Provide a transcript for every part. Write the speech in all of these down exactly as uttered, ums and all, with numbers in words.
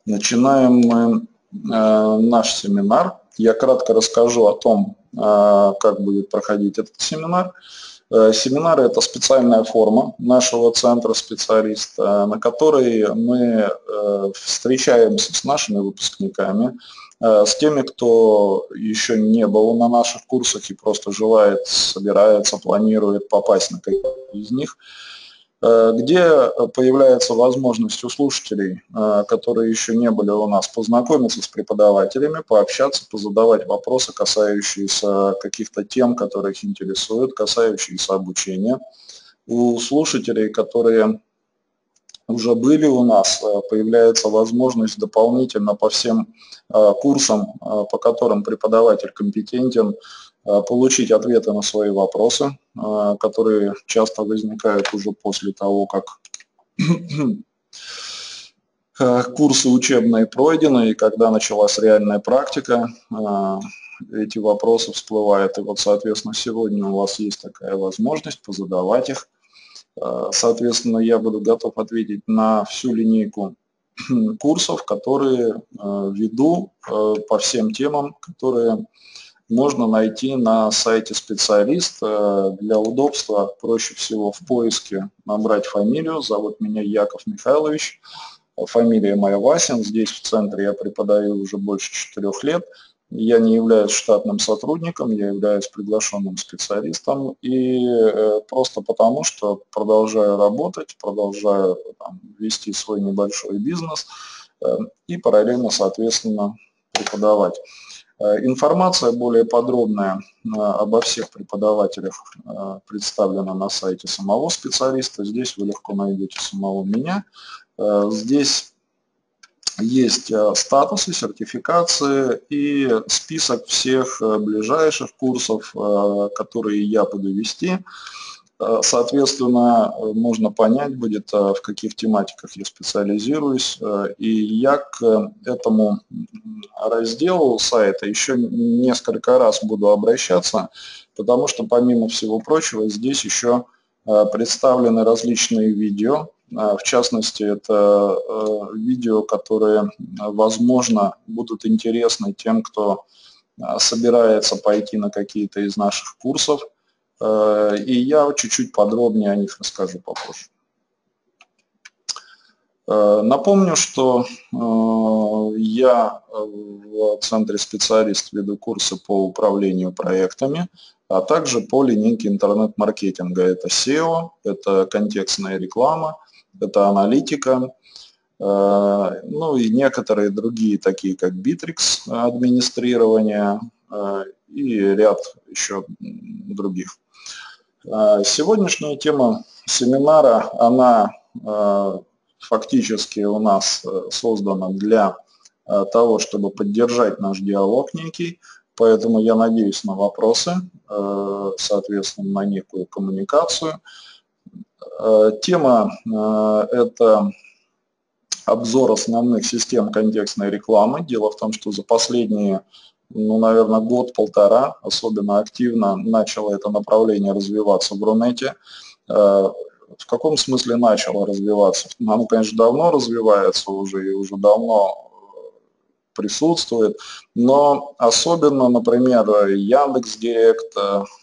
Начинаем мы э, наш семинар. Я кратко расскажу о том, э, как будет проходить этот семинар. Э, семинар – это специальная форма нашего центра специалист, э, на которой мы э, встречаемся с нашими выпускниками, э, с теми, кто еще не был на наших курсах и просто желает, собирается, планирует попасть на какие-то из них, где появляется возможность у слушателей, которые еще не были у нас, познакомиться с преподавателями, пообщаться, позадавать вопросы, касающиеся каких-то тем, которые их интересуют, касающиеся обучения. У слушателей, которые уже были у нас, появляется возможность дополнительно по всем курсам, по которым преподаватель компетентен, получить ответы на свои вопросы, которые часто возникают уже после того, как курсы учебные пройдены, и когда началась реальная практика, эти вопросы всплывают. И вот, соответственно, сегодня у вас есть такая возможность позадавать их. Соответственно, я буду готов ответить на всю линейку курсов, которые веду по всем темам, которые можно найти на сайте специалист. Для удобства проще всего в поиске набрать фамилию. Зовут меня Яков Михайлович. Фамилия моя Васин. Здесь в центре я преподаю уже больше четырех лет. Я не являюсь штатным сотрудником, я являюсь приглашенным специалистом. И просто потому, что продолжаю работать, продолжаю там вести свой небольшой бизнес и параллельно, соответственно, преподавать. Информация более подробная обо всех преподавателях представлена на сайте самого специалиста. Здесь вы легко найдете самого меня. Здесь есть статусы, сертификации и список всех ближайших курсов, которые я буду вести. Соответственно, можно понять будет, в каких тематиках я специализируюсь. И я к этому разделу сайта еще несколько раз буду обращаться, потому что, помимо всего прочего, здесь еще представлены различные видео. В частности, это видео, которые, возможно, будут интересны тем, кто собирается пойти на какие-то из наших курсов. И я чуть-чуть подробнее о них расскажу попозже. Напомню, что я в центре специалист веду курсы по управлению проектами, а также по линейке интернет-маркетинга. Это сео, это контекстная реклама, это аналитика, ну и некоторые другие, такие как Битрикс, администрирование и ряд еще других. Сегодняшняя тема семинара, она фактически у нас создана для того, чтобы поддержать наш диалог некий, поэтому я надеюсь на вопросы, соответственно, на некую коммуникацию. Тема – это обзор основных систем контекстной рекламы. Дело в том, что за последние, ну, наверное, год-полтора особенно активно начало это направление развиваться в Рунете. В каком смысле начало развиваться? Оно, конечно, давно развивается уже и уже давно присутствует, но особенно, например, Яндекс.Директ,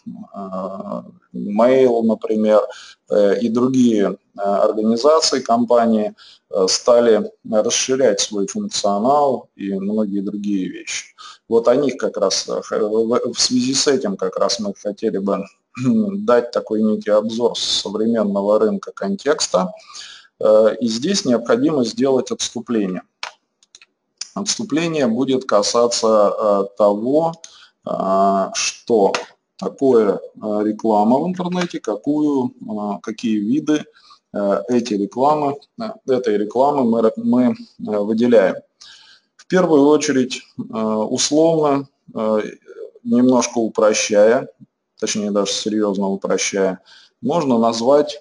Mail, например, и другие организации, компании стали расширять свой функционал и многие другие вещи. Вот о них как раз, в связи с этим как раз мы хотели бы дать такой некий обзор современного рынка контекста. И здесь необходимо сделать отступление. Отступление будет касаться того, что такое реклама в интернете, какую, какие виды эти рекламы, этой рекламы мы, мы выделяем. В первую очередь, условно, немножко упрощая, точнее даже серьезно упрощая, можно назвать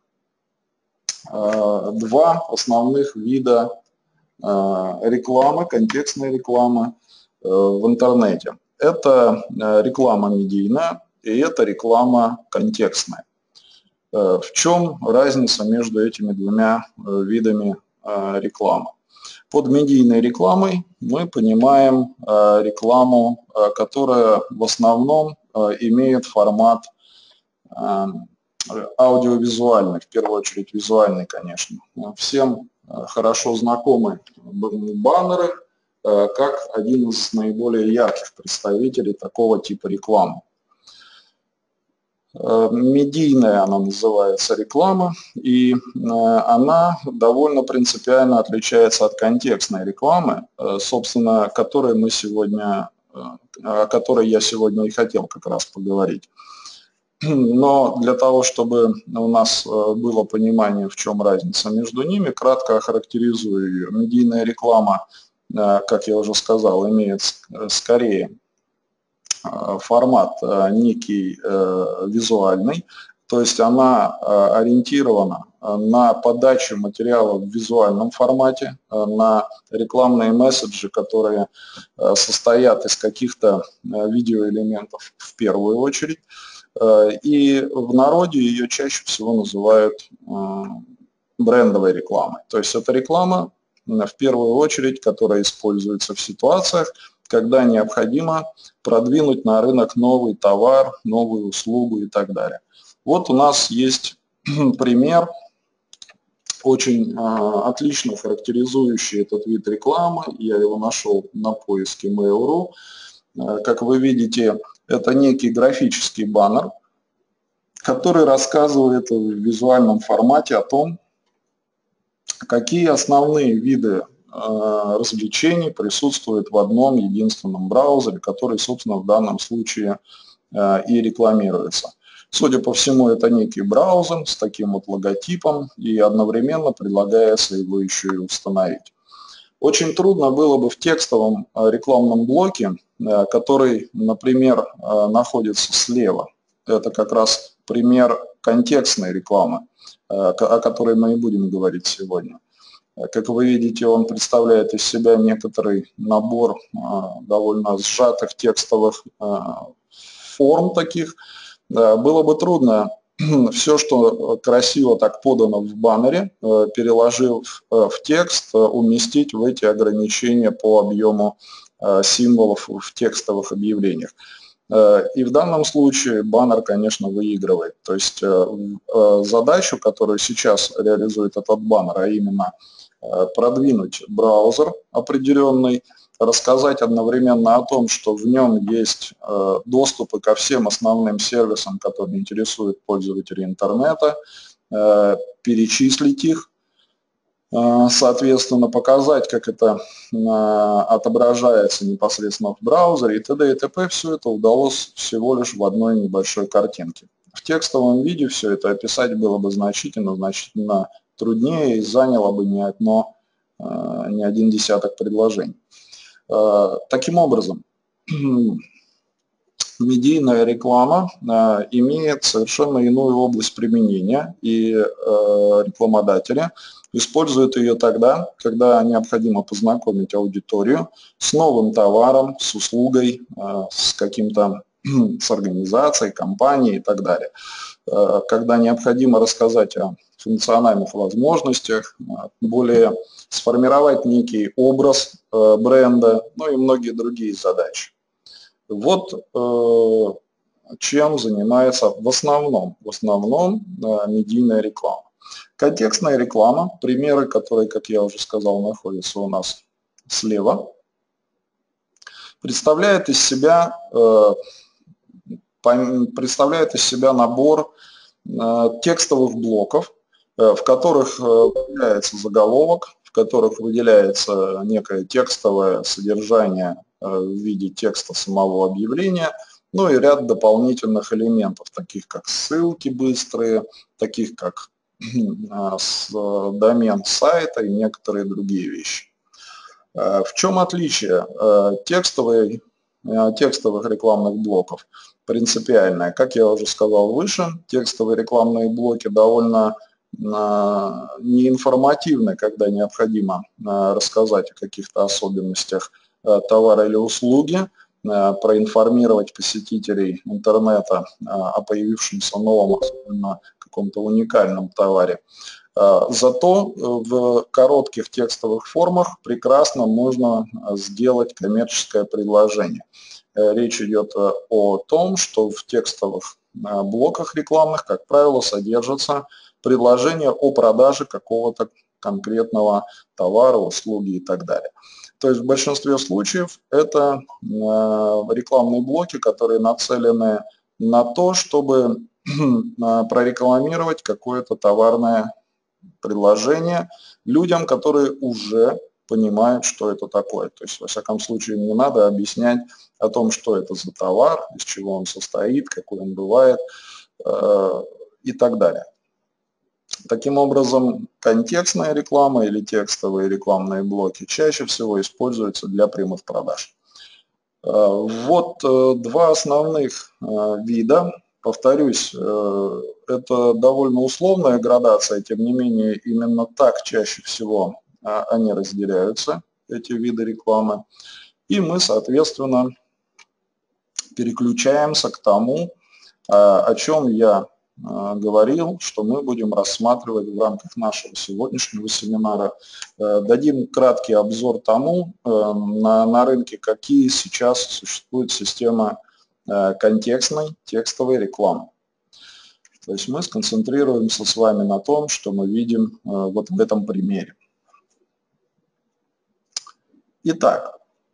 два основных вида рекламы, контекстной рекламы в интернете. Это реклама медийная и это реклама контекстная. В чем разница между этими двумя видами рекламы? Под медийной рекламой мы понимаем рекламу, которая в основном имеет формат аудиовизуальный, в первую очередь визуальный, конечно. Всем хорошо знакомы баннеры как один из наиболее ярких представителей такого типа рекламы. Медийная она называется реклама, и она довольно принципиально отличается от контекстной рекламы, собственно, которой мы сегодня, о которой я сегодня и хотел как раз поговорить. Но для того, чтобы у нас было понимание, в чем разница между ними, кратко охарактеризую ее. Медийная реклама, как я уже сказал, имеет скорее формат некий визуальный, то есть она ориентирована на подачу материала в визуальном формате, на рекламные месседжи, которые состоят из каких-то видеоэлементов в первую очередь. И в народе ее чаще всего называют брендовой рекламой. То есть это реклама, в первую очередь, которая используется в ситуациях, когда необходимо продвинуть на рынок новый товар, новую услугу и так далее. Вот у нас есть пример, очень отлично характеризующий этот вид рекламы. Я его нашел на поиске Mail.ru. Как вы видите, это некий графический баннер, который рассказывает в визуальном формате о том, какие основные виды развлечений присутствуют в одном единственном браузере, который, собственно, в данном случае и рекламируется. Судя по всему, это некий браузер с таким вот логотипом, и одновременно предлагается его еще и установить. Очень трудно было бы в текстовом рекламном блоке, который, например, находится слева, это как раз пример контекстной рекламы, о которой мы и будем говорить сегодня. Как вы видите, он представляет из себя некоторый набор довольно сжатых текстовых форм таких. Было бы трудно все, что красиво так подано в баннере, переложив в текст, уместить в эти ограничения по объему символов в текстовых объявлениях. И в данном случае баннер, конечно, выигрывает. То есть задачу, которую сейчас реализует этот баннер, а именно продвинуть браузер определенный, рассказать одновременно о том, что в нем есть доступы ко всем основным сервисам, которые интересуют пользователей интернета, перечислить их, соответственно, показать, как это отображается непосредственно в браузере и т.д. и т.п. Все это удалось всего лишь в одной небольшой картинке. В текстовом виде все это описать было бы значительно, значительно труднее и заняло бы не одно, не один десяток предложений. Таким образом, медийная реклама имеет совершенно иную область применения, и рекламодатели используют ее тогда, когда необходимо познакомить аудиторию с новым товаром, с услугой, с каким-то, с организацией, компанией и так далее. Когда необходимо рассказать о функциональных возможностях, более сформировать некий образ бренда, ну и многие другие задачи. Вот чем занимается в основном, в основном медийная реклама. Контекстная реклама, примеры, которые, как я уже сказал, находятся у нас слева, представляет из себя, представляет из себя набор текстовых блоков, в которых выделяется заголовок, в которых выделяется некое текстовое содержание в виде текста самого объявления, ну и ряд дополнительных элементов, таких как ссылки быстрые, таких как домен сайта и некоторые другие вещи. В чем отличие текстовой, текстовых рекламных блоков? Принципиальное. Как я уже сказал выше, текстовые рекламные блоки довольно неинформативны, когда необходимо рассказать о каких-то особенностях товара или услуги, проинформировать посетителей интернета о появившемся новом, особенно каком-то уникальном товаре. Зато в коротких текстовых формах прекрасно можно сделать коммерческое предложение. Речь идет о том, что в текстовых блоках рекламных, как правило, содержатся предложения о продаже какого-то конкретного товара, услуги и так далее. То есть в большинстве случаев это рекламные блоки, которые нацелены на то, чтобы прорекламировать какое-то товарное предложение людям, которые уже понимают, что это такое. То есть, во всяком случае, не надо объяснять о том, что это за товар, из чего он состоит, какой он бывает э, и так далее. Таким образом, контекстная реклама или текстовые рекламные блоки чаще всего используются для прямых продаж. Э, вот э, два основных э, вида. Повторюсь, это довольно условная градация, тем не менее именно так чаще всего они разделяются, эти виды рекламы. И мы, соответственно, переключаемся к тому, о чем я говорил, что мы будем рассматривать в рамках нашего сегодняшнего семинара. Дадим краткий обзор тому, на, на рынке, какие сейчас существуют системы контекстной текстовой рекламы. То есть мы сконцентрируемся с вами на том, что мы видим вот в этом примере. Итак,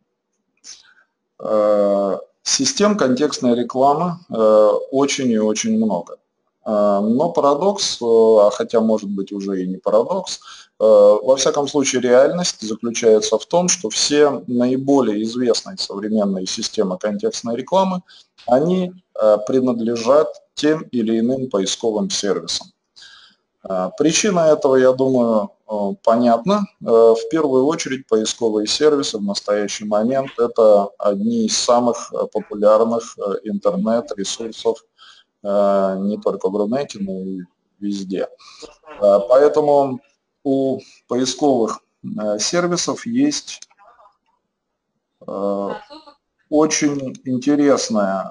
систем контекстной рекламы очень и очень много. Но парадокс, хотя может быть уже и не парадокс, во всяком случае реальность заключается в том, что все наиболее известные современные системы контекстной рекламы, они принадлежат тем или иным поисковым сервисам. Причина этого, я думаю, понятна. В первую очередь поисковые сервисы в настоящий момент – это одни из самых популярных интернет-ресурсов не только в Рунете, но и везде. Поэтому у поисковых сервисов есть очень интересная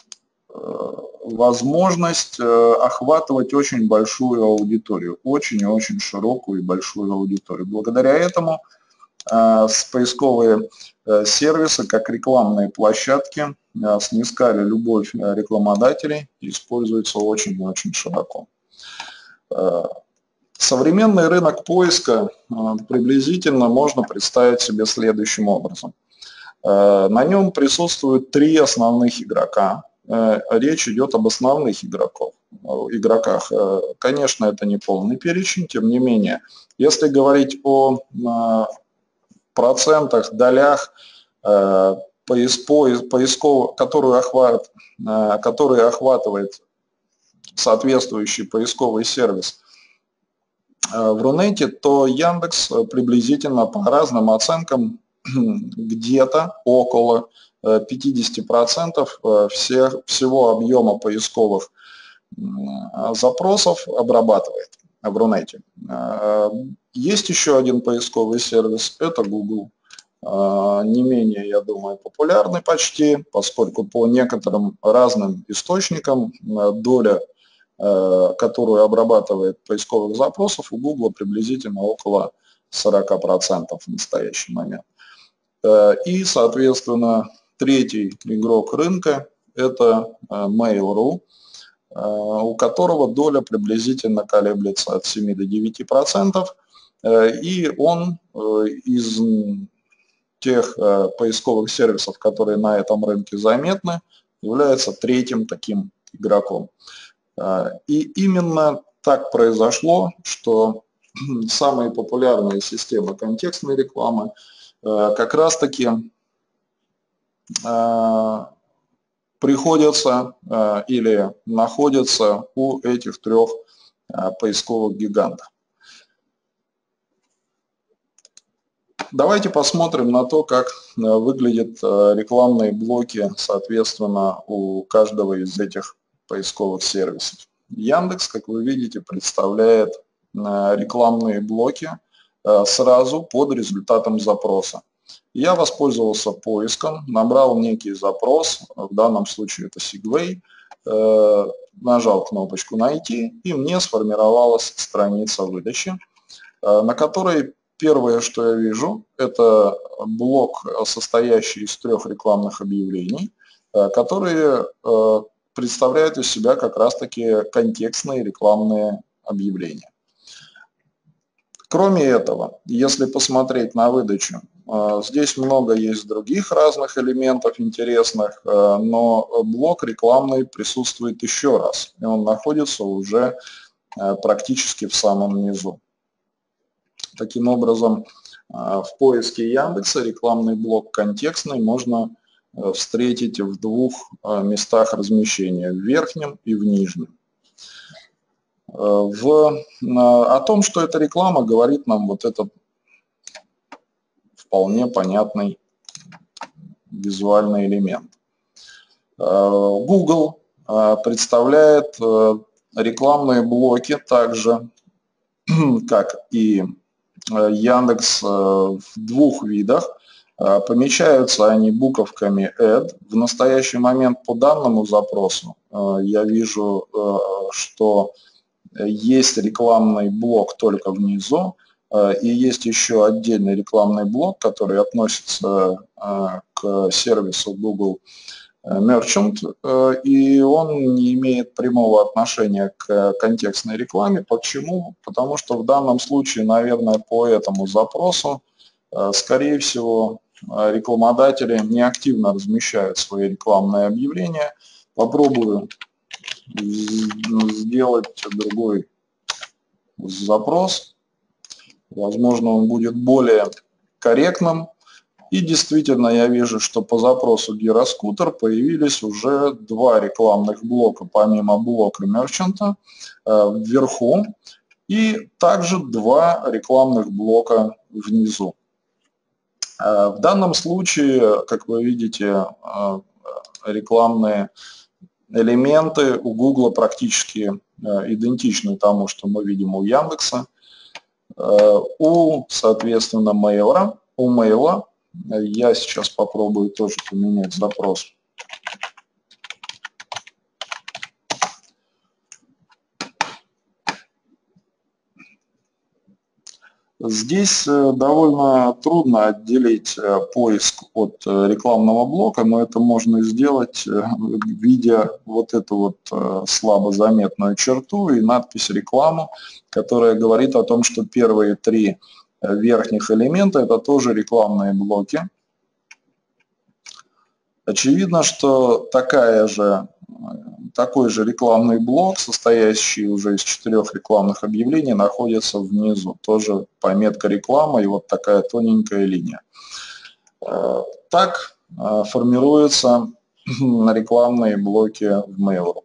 возможность охватывать очень большую аудиторию, очень и очень широкую и большую аудиторию. Благодаря этому поисковые сервисы, как рекламные площадки, снискали любовь рекламодателей и используются очень и очень широко. Современный рынок поиска приблизительно можно представить себе следующим образом. На нем присутствуют три основных игрока. Речь идет об основных игроков, игроках. Конечно, это не полный перечень, тем не менее, если говорить о процентах, долях, поисков, которую охват, которые охватывает соответствующий поисковый сервис в Рунете, то Яндекс приблизительно по разным оценкам где-то около пятьдесят процентов всех, всего объема поисковых запросов обрабатывает в Рунете. Есть еще один поисковый сервис, это Google. Не менее, я думаю, популярный почти, поскольку по некоторым разным источникам доля, которую обрабатывает поисковых запросов, у Google приблизительно около сорока процентов в настоящий момент. И, соответственно, третий игрок рынка – это Mail.ru, у которого доля приблизительно колеблется от семи до девяти процентов, и он из тех поисковых сервисов, которые на этом рынке заметны, является третьим таким игроком. И именно так произошло, что самые популярные системы контекстной рекламы как раз-таки приходятся или находятся у этих трех поисковых гигантов. Давайте посмотрим на то, как выглядят рекламные блоки, соответственно, у каждого из этих поисковых сервисов. Яндекс, как вы видите, представляет рекламные блоки сразу под результатом запроса. Я воспользовался поиском, набрал некий запрос, в данном случае это Segway, нажал кнопочку «Найти», и мне сформировалась страница выдачи, на которой первое, что я вижу, это блок, состоящий из трех рекламных объявлений, которые представляют из себя как раз-таки контекстные рекламные объявления. Кроме этого, если посмотреть на выдачу, здесь много есть других разных элементов интересных, но блок рекламный присутствует еще раз, и он находится уже практически в самом низу. Таким образом, в поиске Яндекса рекламный блок контекстный можно встретить в двух местах размещения, в верхнем и в нижнем. В, о том, что это реклама, говорит нам вот этот вполне понятный визуальный элемент. Google представляет рекламные блоки так же, как и Яндекс, в двух видах. Помечаются они буковками Add. В настоящий момент по данному запросу я вижу, что есть рекламный блок только внизу, и есть еще отдельный рекламный блок, который относится к сервису Google Merchant, и он не имеет прямого отношения к контекстной рекламе. Почему? Потому что в данном случае, наверное, по этому запросу, скорее всего, рекламодатели неактивно размещают свои рекламные объявления. Попробую сделать другой запрос. Возможно, он будет более корректным. И действительно, я вижу, что по запросу гироскутер появились уже два рекламных блока, помимо блока мерчанта, вверху, и также два рекламных блока внизу. В данном случае, как вы видите, рекламные элементы у Google практически идентичны тому, что мы видим у Яндекса. У, соответственно, Mail, у Mail я сейчас попробую тоже поменять запрос. Здесь довольно трудно отделить поиск от рекламного блока, но это можно сделать, видя вот эту вот слабо заметную черту и надпись «Реклама», которая говорит о том, что первые три верхних элемента – это тоже рекламные блоки. Очевидно, что такая же, такой же рекламный блок, состоящий уже из четырех рекламных объявлений, находится внизу. Тоже пометка «Реклама» и вот такая тоненькая линия. Так формируются рекламные блоки в Mail.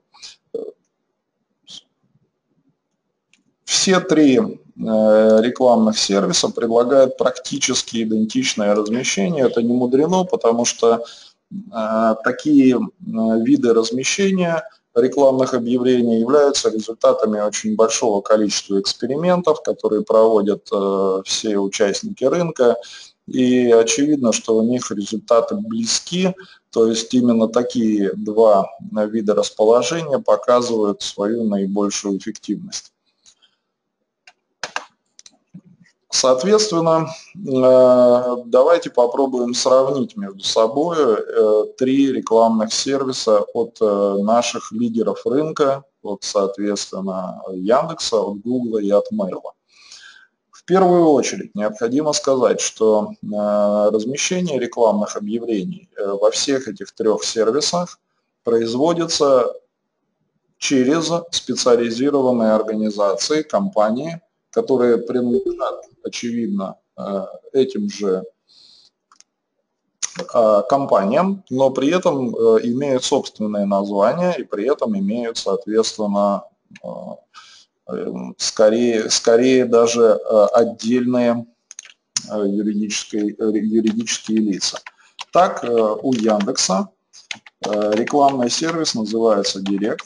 Все три рекламных сервиса предлагают практически идентичное размещение. Это не мудрено, потому что такие виды размещения рекламных объявлений являются результатами очень большого количества экспериментов, которые проводят все участники рынка, и очевидно, что у них результаты близки, то есть именно такие два вида расположения показывают свою наибольшую эффективность. Соответственно, давайте попробуем сравнить между собой три рекламных сервиса от наших лидеров рынка, от, соответственно, Яндекса, от Google и от Mail. В первую очередь необходимо сказать, что размещение рекламных объявлений во всех этих трех сервисах производится через специализированные организации, компании, которые принадлежат, очевидно, этим же компаниям, но при этом имеют собственные названия и при этом имеют, соответственно, скорее, скорее даже отдельные юридические, юридические лица. Так, у Яндекса рекламный сервис называется Директ.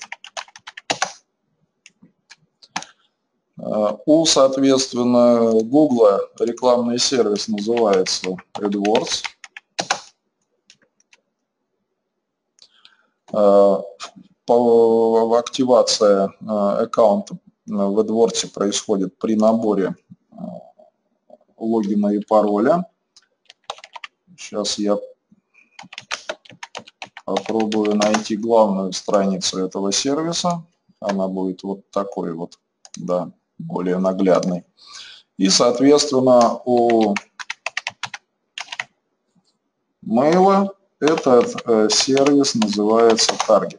У, соответственно, Google рекламный сервис называется AdWords. активация аккаунта в AdWords происходит при наборе логина и пароля. Сейчас я попробую найти главную страницу этого сервиса. Она будет вот такой вот, да, более наглядной. И, соответственно, у мейла этот э, сервис называется Target.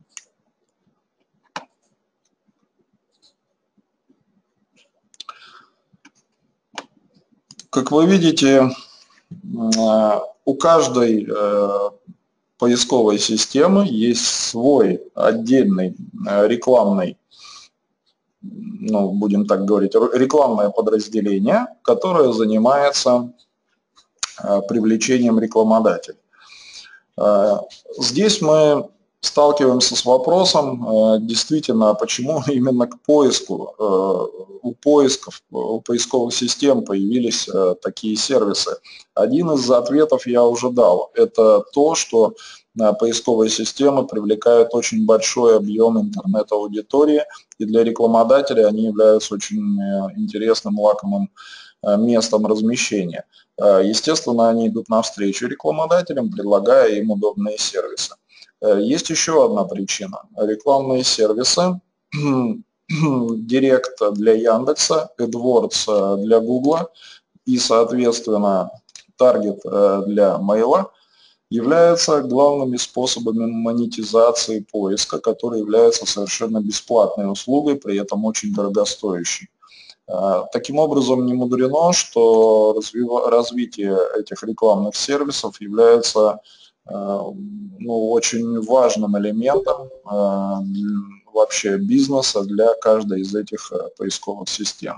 Как вы видите, э, у каждой э, поисковой системы есть свой отдельный э, рекламный, ну, будем так говорить, рекламное подразделение, которое занимается э, привлечением рекламодателей. Э, здесь мы сталкиваемся с вопросом, э, действительно, почему именно к поиску, э, у поисков, у поисковых систем появились э, такие сервисы. Один из ответов я уже дал. Это то, что э, поисковые системы привлекают очень большой объем интернет-аудитории, и для рекламодателей они являются очень э, интересным, лакомым э, местом размещения. Э, естественно, они идут навстречу рекламодателям, предлагая им удобные сервисы. Есть еще одна причина. Рекламные сервисы, Директ для Яндекса, AdWords для Гугла и, соответственно, Target для Мейла являются главными способами монетизации поиска, которые являются совершенно бесплатной услугой, при этом очень дорогостоящей. Таким образом, не мудрено, что развитие этих рекламных сервисов является ну, очень важным элементом э, вообще бизнеса для каждой из этих э, поисковых систем.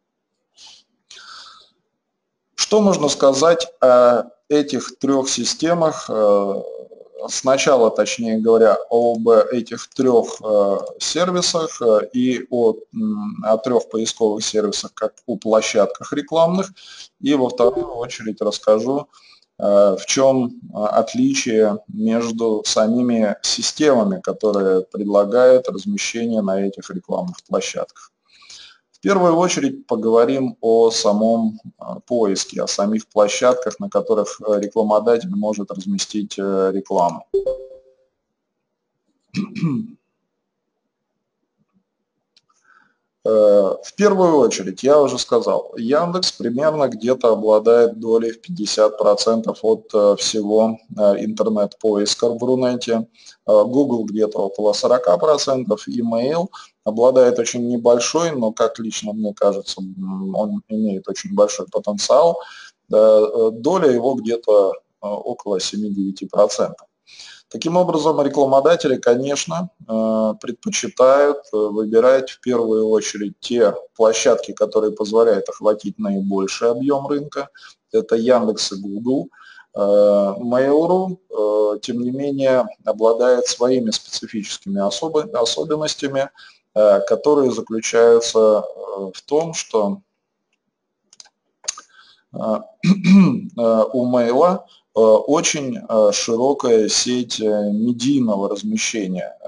Что можно сказать о этих трех системах? Э, сначала, точнее говоря, об этих трех э, сервисах э, и о, о трех поисковых сервисах, как о площадках рекламных. И во вторую очередь расскажу, в чем отличие между самими системами, которые предлагают размещение на этих рекламных площадках. В первую очередь поговорим о самом поиске, о самих площадках, на которых рекламодатель может разместить рекламу. В первую очередь, я уже сказал, Яндекс примерно где-то обладает долей в пятьдесят процентов от всего интернет-поиска в Рунете, Google где-то около сорок процентов, Email обладает очень небольшой, но, как лично мне кажется, он имеет очень большой потенциал, доля его где-то около семь-девять процентов. Таким образом, рекламодатели, конечно, предпочитают выбирать в первую очередь те площадки, которые позволяют охватить наибольший объем рынка. Это Яндекс и Google. Mail.ru, тем не менее, обладает своими специфическими особенностями, которые заключаются в том, что у Mail очень широкая сеть медийного размещения.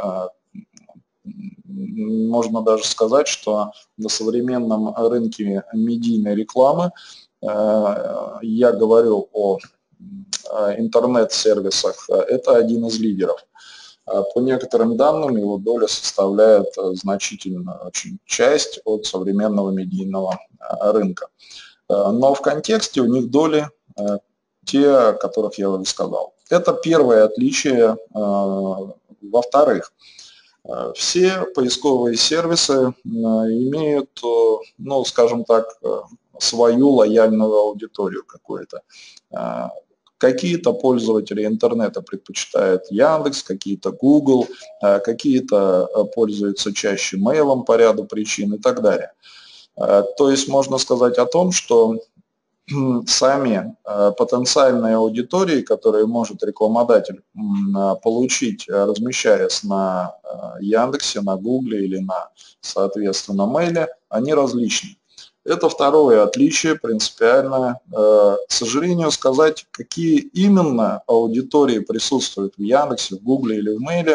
Можно даже сказать, что на современном рынке медийной рекламы, я говорю о интернет-сервисах, это один из лидеров. По некоторым данным его доля составляет значительную очень часть от современного медийного рынка. Но в контексте у них доли те, о которых я уже сказал. Это первое отличие. Во-вторых, все поисковые сервисы имеют, ну, скажем так, свою лояльную аудиторию какую-то. Какие-то пользователи интернета предпочитают Яндекс, какие-то Google, какие-то пользуются чаще мейлом по ряду причин и так далее. То есть можно сказать о том, что сами потенциальные аудитории, которые может рекламодатель получить, размещаясь на Яндексе, на Гугле или на, соответственно, Мейле, они различны. Это второе отличие принципиальное. К сожалению, сказать, какие именно аудитории присутствуют в Яндексе, в Гугле или в Мейле,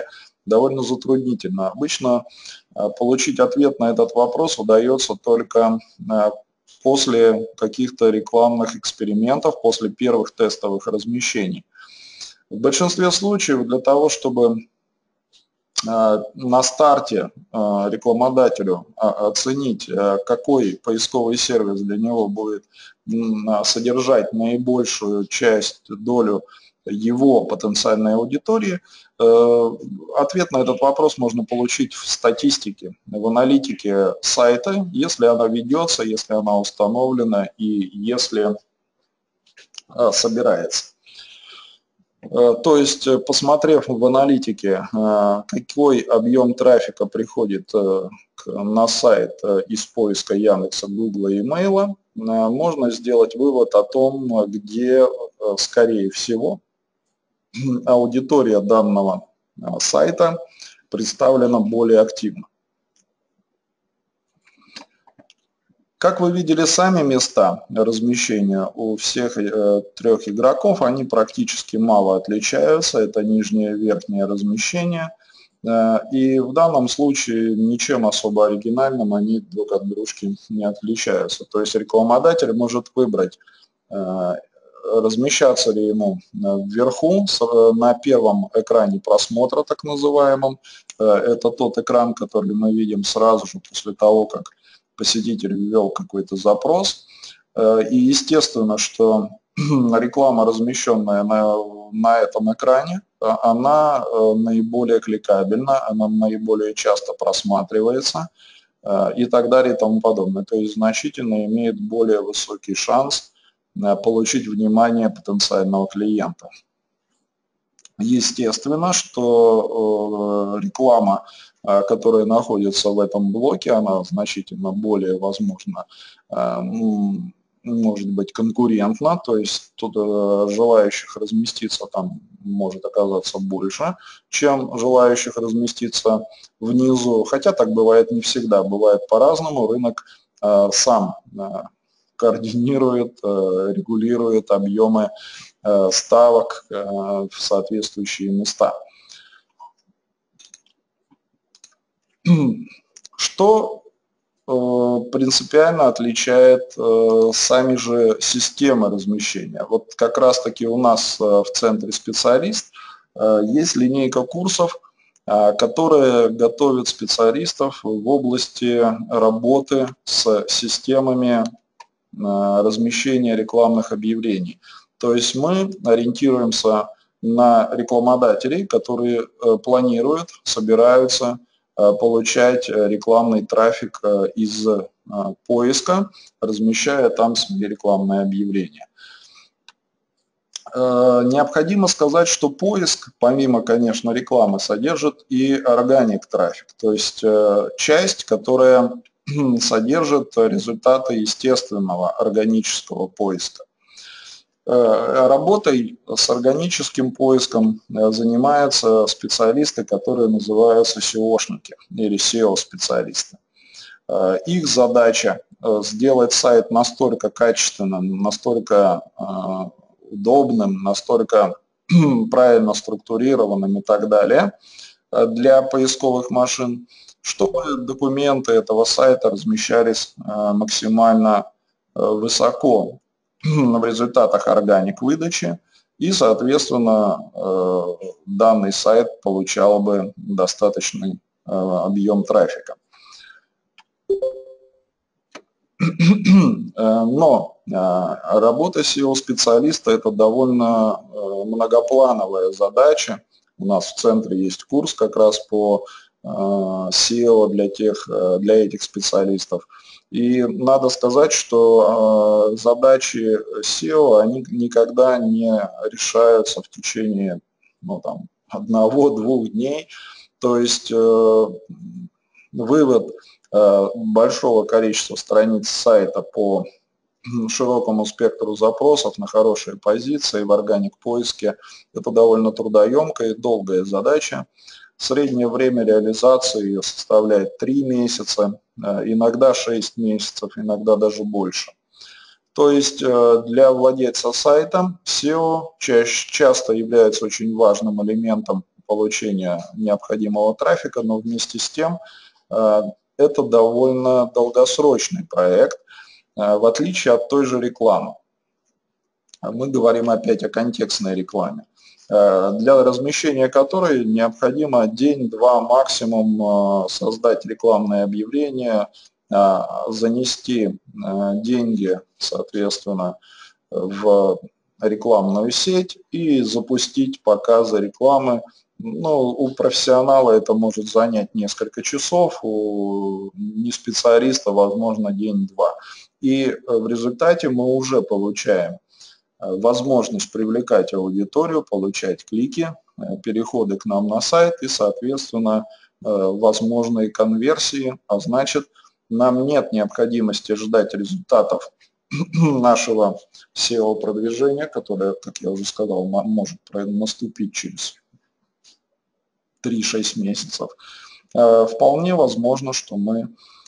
довольно затруднительно. Обычно получить ответ на этот вопрос удается только после каких-то рекламных экспериментов, после первых тестовых размещений. В большинстве случаев для того, чтобы на старте рекламодателю оценить, какой поисковый сервис для него будет содержать наибольшую часть, долю его потенциальной аудитории, ответ на этот вопрос можно получить в статистике, в аналитике сайта, если она ведется, если она установлена и если собирается. То есть, посмотрев в аналитике, какой объем трафика приходит на сайт из поиска Яндекса, Гугла и Мейла, можно сделать вывод о том, где, скорее всего, аудитория данного сайта представлена более активно. Как вы видели, сами места размещения у всех э, трех игроков, они практически мало отличаются. Это нижнее и верхнее размещение. Э, и в данном случае ничем особо оригинальным они друг от дружки не отличаются. То есть рекламодатель может выбрать, э, размещаться ли ему вверху, на первом экране просмотра, так называемом. Э, это тот экран, который мы видим сразу же после того, как посетитель ввел какой-то запрос, и естественно, что реклама, размещенная на, на этом экране, она наиболее кликабельна, она наиболее часто просматривается и так далее и тому подобное. То есть значительно имеет более высокий шанс получить внимание потенциального клиента. Естественно, что реклама, которая находится в этом блоке, она значительно более, возможно, может быть конкурентна, то есть тут желающих разместиться там может оказаться больше, чем желающих разместиться внизу, хотя так бывает не всегда, бывает по-разному, рынок сам координирует, регулирует объемы ставок в соответствующие места. Что принципиально отличает сами же системы размещения? Вот как раз таки у нас в центре «Специалист» есть линейка курсов, которые готовят специалистов в области работы с системами размещения рекламных объявлений. То есть мы ориентируемся на рекламодателей, которые планируют, собираются получать рекламный трафик из поиска, размещая там свои рекламные объявления. Необходимо сказать, что поиск, помимо, конечно, рекламы, содержит и органик трафик, то есть часть, которая содержит результаты естественного органического поиска. Работой с органическим поиском занимаются специалисты, которые называются сеошники или сео-специалисты. Их задача сделать сайт настолько качественным, настолько удобным, настолько правильно структурированным и так далее для поисковых машин, чтобы документы этого сайта размещались максимально высоко в результатах органик выдачи, и, соответственно, данный сайт получал бы достаточный объем трафика. Но работа сео-специалиста – это довольно многоплановая задача. У нас в центре есть курс как раз по сео для, тех, для этих специалистов. И надо сказать, что э, задачи сео, они никогда не решаются в течение ну, там, одного-двух дней. То есть э, вывод э, большого количества страниц сайта по широкому спектру запросов на хорошие позиции в органик поиске – это довольно трудоемкая и долгая задача. Среднее время реализации ее составляет три месяца, иногда шесть месяцев, иногда даже больше. То есть для владельца сайта сео чаще, часто является очень важным элементом получения необходимого трафика, но вместе с тем это довольно долгосрочный проект, в отличие от той же рекламы. Мы говорим опять о контекстной рекламе, для размещения которой необходимо день-два максимум создать рекламное объявление, занести деньги, соответственно, в рекламную сеть и запустить показы рекламы. Ну, у профессионала это может занять несколько часов, у неспециалиста, возможно, день-два. И в результате мы уже получаем возможность привлекать аудиторию, получать клики, переходы к нам на сайт и, соответственно, возможные конверсии, а значит, нам нет необходимости ждать результатов нашего сео-продвижения, которое, как я уже сказал, может наступить через три-шесть месяцев. Вполне возможно, что мы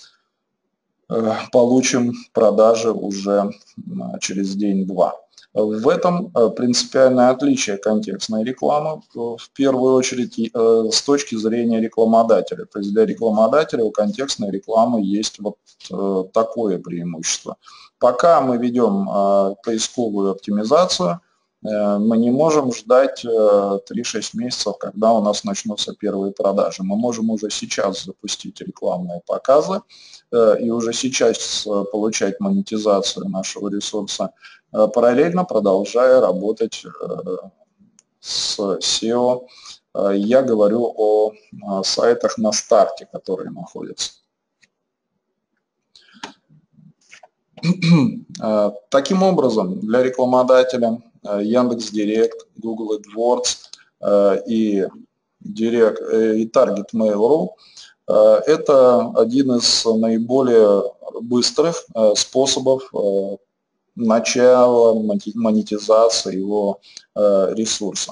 получим продажи уже через день-два. В этом принципиальное отличие контекстной рекламы, в первую очередь с точки зрения рекламодателя. То есть для рекламодателя у контекстной рекламы есть вот такое преимущество. Пока мы ведем поисковую оптимизацию, мы не можем ждать три-шесть месяцев, когда у нас начнутся первые продажи. Мы можем уже сейчас запустить рекламные показы и уже сейчас получать монетизацию нашего ресурса, параллельно продолжая работать с сео. Я говорю о сайтах на старте, которые находятся. Таким образом, для рекламодателя Яндекс.Директ, Google AdWords и, Direct, и Target Mail.ru это один из наиболее быстрых способов начала монетизации его ресурса.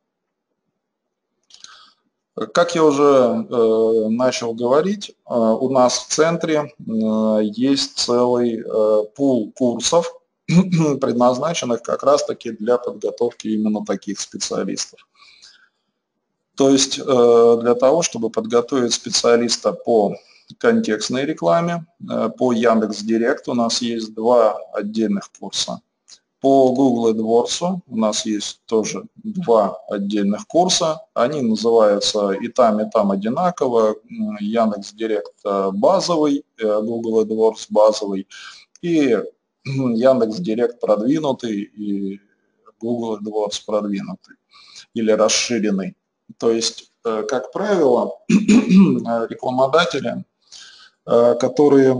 Как я уже э, начал говорить, э, у нас в центре э, есть целый э, пул курсов, предназначенных как раз-таки для подготовки именно таких специалистов. То есть э, для того, чтобы подготовить специалиста по контекстной рекламе, э, по Яндекс.Директ у нас есть два отдельных курса. По Google AdWords у нас есть тоже два отдельных курса. Они называются и там, и там одинаково. Яндекс.Директ базовый, Google AdWords базовый, и Яндекс.Директ продвинутый, и Google AdWords продвинутый или расширенный. То есть, как правило, рекламодатели, которые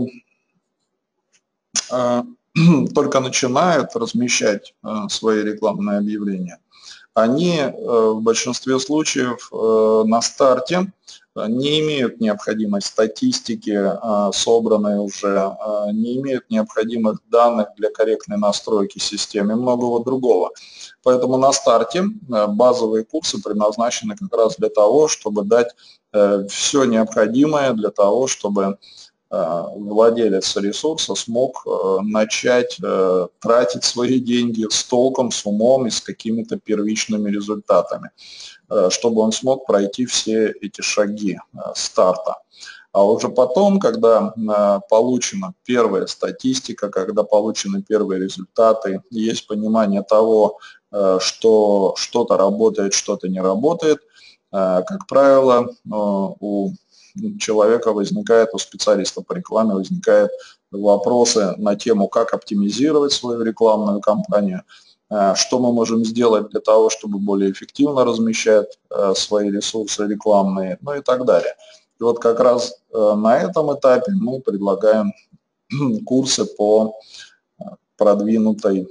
только начинают размещать э, свои рекламные объявления, они э, в большинстве случаев э, на старте не имеют необходимой статистики, э, собранной уже, э, не имеют необходимых данных для корректной настройки системы и многого другого. Поэтому на старте э, базовые курсы предназначены как раз для того, чтобы дать э, все необходимое для того, чтобы владелец ресурса смог начать тратить свои деньги с толком, с умом и с какими-то первичными результатами, чтобы он смог пройти все эти шаги старта. А уже потом, когда получена первая статистика, когда получены первые результаты, есть понимание того, что что-то работает, что-то не работает, как правило, у человека возникает, у специалиста по рекламе возникают вопросы на тему, как оптимизировать свою рекламную кампанию, что мы можем сделать для того, чтобы более эффективно размещать свои ресурсы рекламные, ну и так далее. И вот как раз на этом этапе мы предлагаем курсы по продвинутой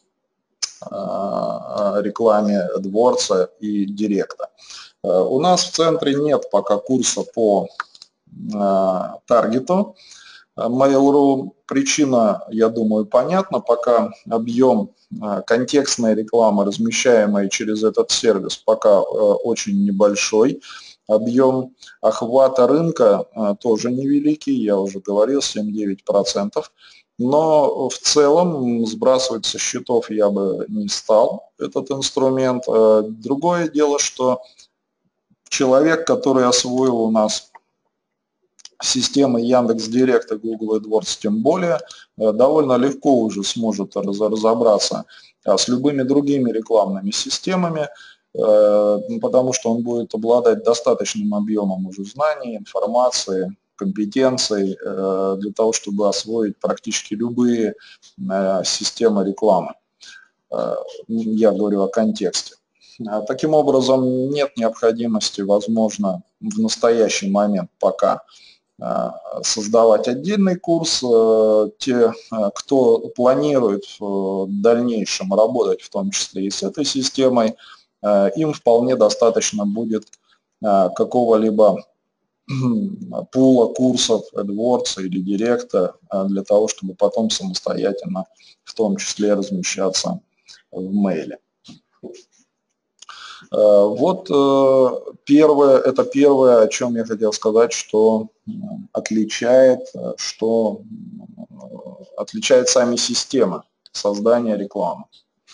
рекламе AdWords и Директа. У нас в центре нет пока курса по таргету Mail.ru. Причина, я думаю, понятна. Пока объем контекстной рекламы, размещаемой через этот сервис, пока очень небольшой. Объем охвата рынка тоже невеликий, я уже говорил, семь-девять процентов. Но в целом сбрасывать со счетов я бы не стал этот инструмент. Другое дело, что человек, который освоил у нас системы Яндекс.Директ и Google AdWords, тем более, довольно легко уже сможет разобраться с любыми другими рекламными системами, потому что он будет обладать достаточным объемом уже знаний, информации, компетенций для того, чтобы освоить практически любые системы рекламы. Я говорю о контексте. Таким образом, нет необходимости, возможно, в настоящий момент пока создавать отдельный курс. Те, кто планирует в дальнейшем работать, в том числе и с этой системой, им вполне достаточно будет какого-либо пула курсов AdWords или Директа для того, чтобы потом самостоятельно, в том числе, размещаться в мейле. Вот первое, это первое, о чем я хотел сказать, что отличает, что отличает сами системы создания рекламы.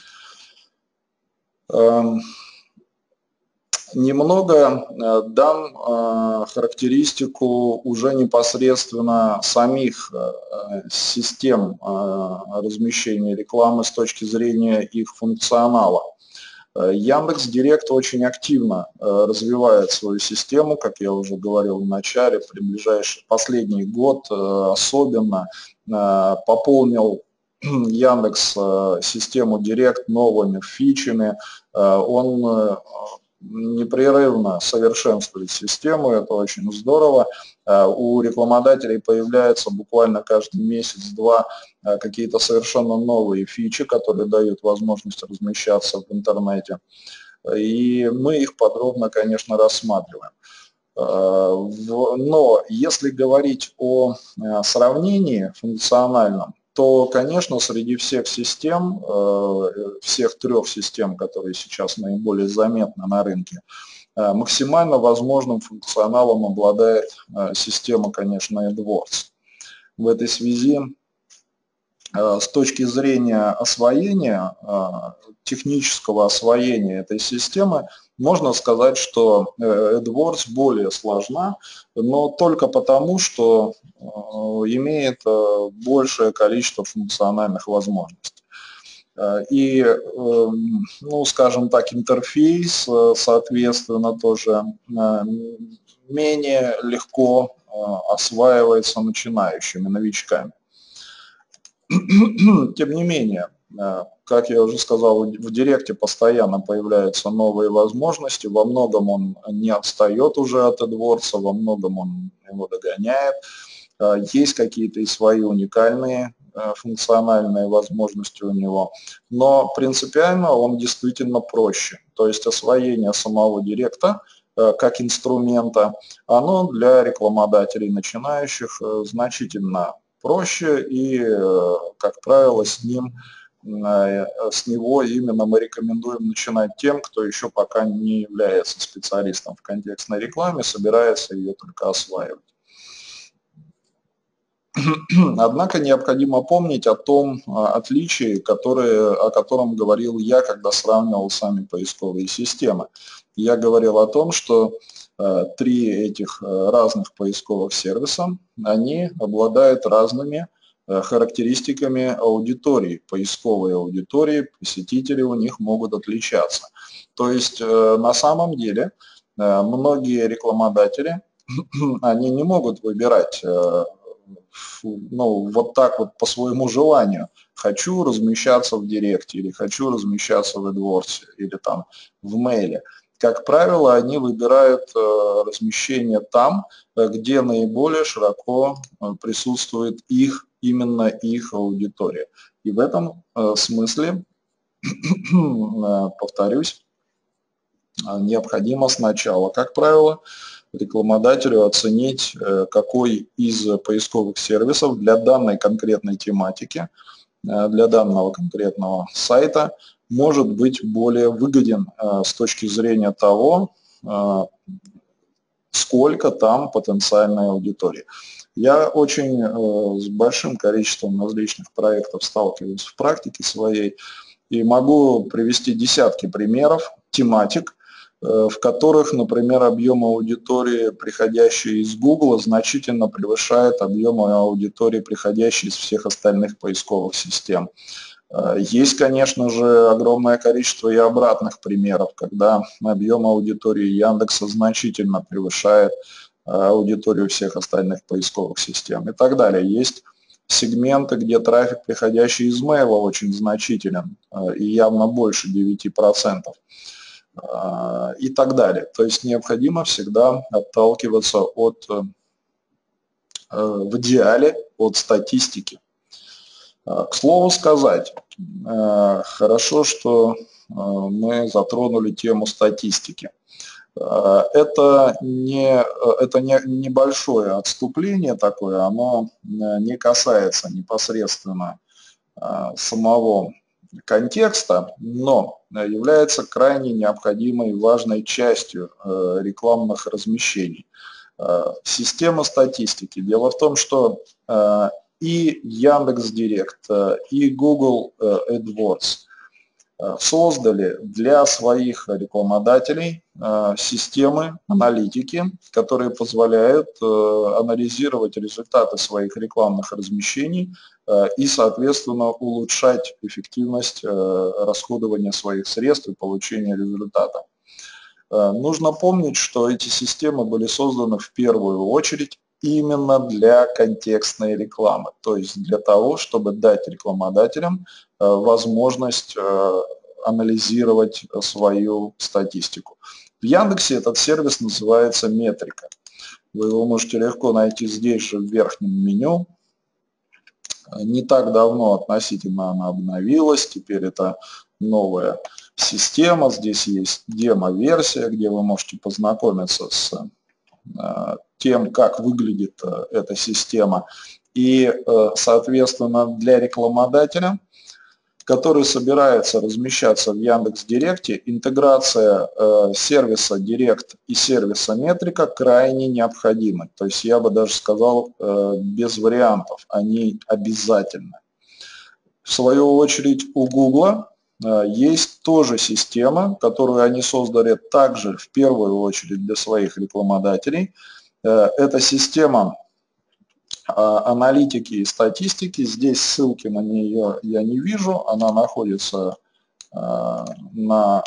Немного дам характеристику уже непосредственно самих систем размещения рекламы с точки зрения их функционала. Яндекс.Директ очень активно развивает свою систему, как я уже говорил в начале, при ближайший последний год особенно пополнил Яндекс систему Директ новыми фичами. Он непрерывно совершенствует систему, это очень здорово. У рекламодателей появляются буквально каждый месяц-два какие-то совершенно новые фичи, которые дают возможность размещаться в интернете. И мы их подробно, конечно, рассматриваем. Но если говорить о сравнении функциональном, то, конечно, среди всех систем, всех трех систем, которые сейчас наиболее заметны на рынке, максимально возможным функционалом обладает система, конечно, AdWords. В этой связи, с точки зрения освоения, технического освоения этой системы, можно сказать, что AdWords более сложна, но только потому, что имеет большее количество функциональных возможностей. И, ну, скажем так, интерфейс, соответственно, тоже менее легко осваивается начинающими, новичками. Тем не менее, как я уже сказал, в Директе постоянно появляются новые возможности, во многом он не отстает уже от AdWords, во многом он его догоняет. Есть какие-то и свои уникальные функциональные возможности у него, но принципиально он действительно проще. То есть освоение самого Директа как инструмента, оно для рекламодателей начинающих значительно проще, и, как правило, с ним, с него именно мы рекомендуем начинать тем, кто еще пока не является специалистом в контекстной рекламе, собирается ее только осваивать. Однако необходимо помнить о том отличии, которое, о котором говорил я, когда сравнивал сами поисковые системы. Я говорил о том, что три этих разных поисковых сервиса, они обладают разными характеристиками аудитории, поисковой аудитории, посетители у них могут отличаться. То есть на самом деле многие рекламодатели, они не могут выбирать, ну, вот так вот по своему желанию, хочу размещаться в Директе или хочу размещаться в AdWords или там в мейле. Как правило, они выбирают размещение там, где наиболее широко присутствует их, именно их аудитория. И в этом смысле, повторюсь, необходимо сначала, как правило, рекламодателю оценить, какой из поисковых сервисов для данной конкретной тематики, для данного конкретного сайта может быть более выгоден с точки зрения того, сколько там потенциальной аудитории. Я очень с большим количеством различных проектов сталкиваюсь в практике своей и могу привести десятки примеров тематик, в которых, например, объем аудитории, приходящий из Google, значительно превышает объем аудитории, приходящей из всех остальных поисковых систем. Есть, конечно же, огромное количество и обратных примеров, когда объем аудитории Яндекса значительно превышает аудиторию всех остальных поисковых систем и так далее. Есть сегменты, где трафик, приходящий из мейла, очень значителен и явно больше девяти процентов и так далее. То есть необходимо всегда отталкиваться от, в идеале, от статистики. К слову сказать, хорошо, что мы затронули тему статистики. Это, не, это не, небольшое отступление такое, оно не касается непосредственно самого контекста, но является крайне необходимой и важной частью рекламных размещений. Система статистики. Дело в том, что и Яндекс.Директ, и Google AdWords создали для своих рекламодателей системы аналитики, которые позволяют анализировать результаты своих рекламных размещений и, соответственно, улучшать эффективность расходования своих средств и получения результата. Нужно помнить, что эти системы были созданы в первую очередь именно для контекстной рекламы, то есть для того, чтобы дать рекламодателям возможность анализировать свою статистику. В Яндексе этот сервис называется Метрика. Вы его можете легко найти здесь же в верхнем меню. Не так давно относительно она обновилась, теперь это новая система. Здесь есть демо-версия, где вы можете познакомиться с тем, как выглядит эта система. И, соответственно, для рекламодателя, который собирается размещаться в Яндекс.Директе, интеграция сервиса Директ и сервиса Метрика крайне необходима. То есть я бы даже сказал, без вариантов, они обязательны. В свою очередь у Google есть тоже система, которую они создали также в первую очередь для своих рекламодателей. Это система аналитики и статистики. Здесь ссылки на нее я не вижу. Она находится на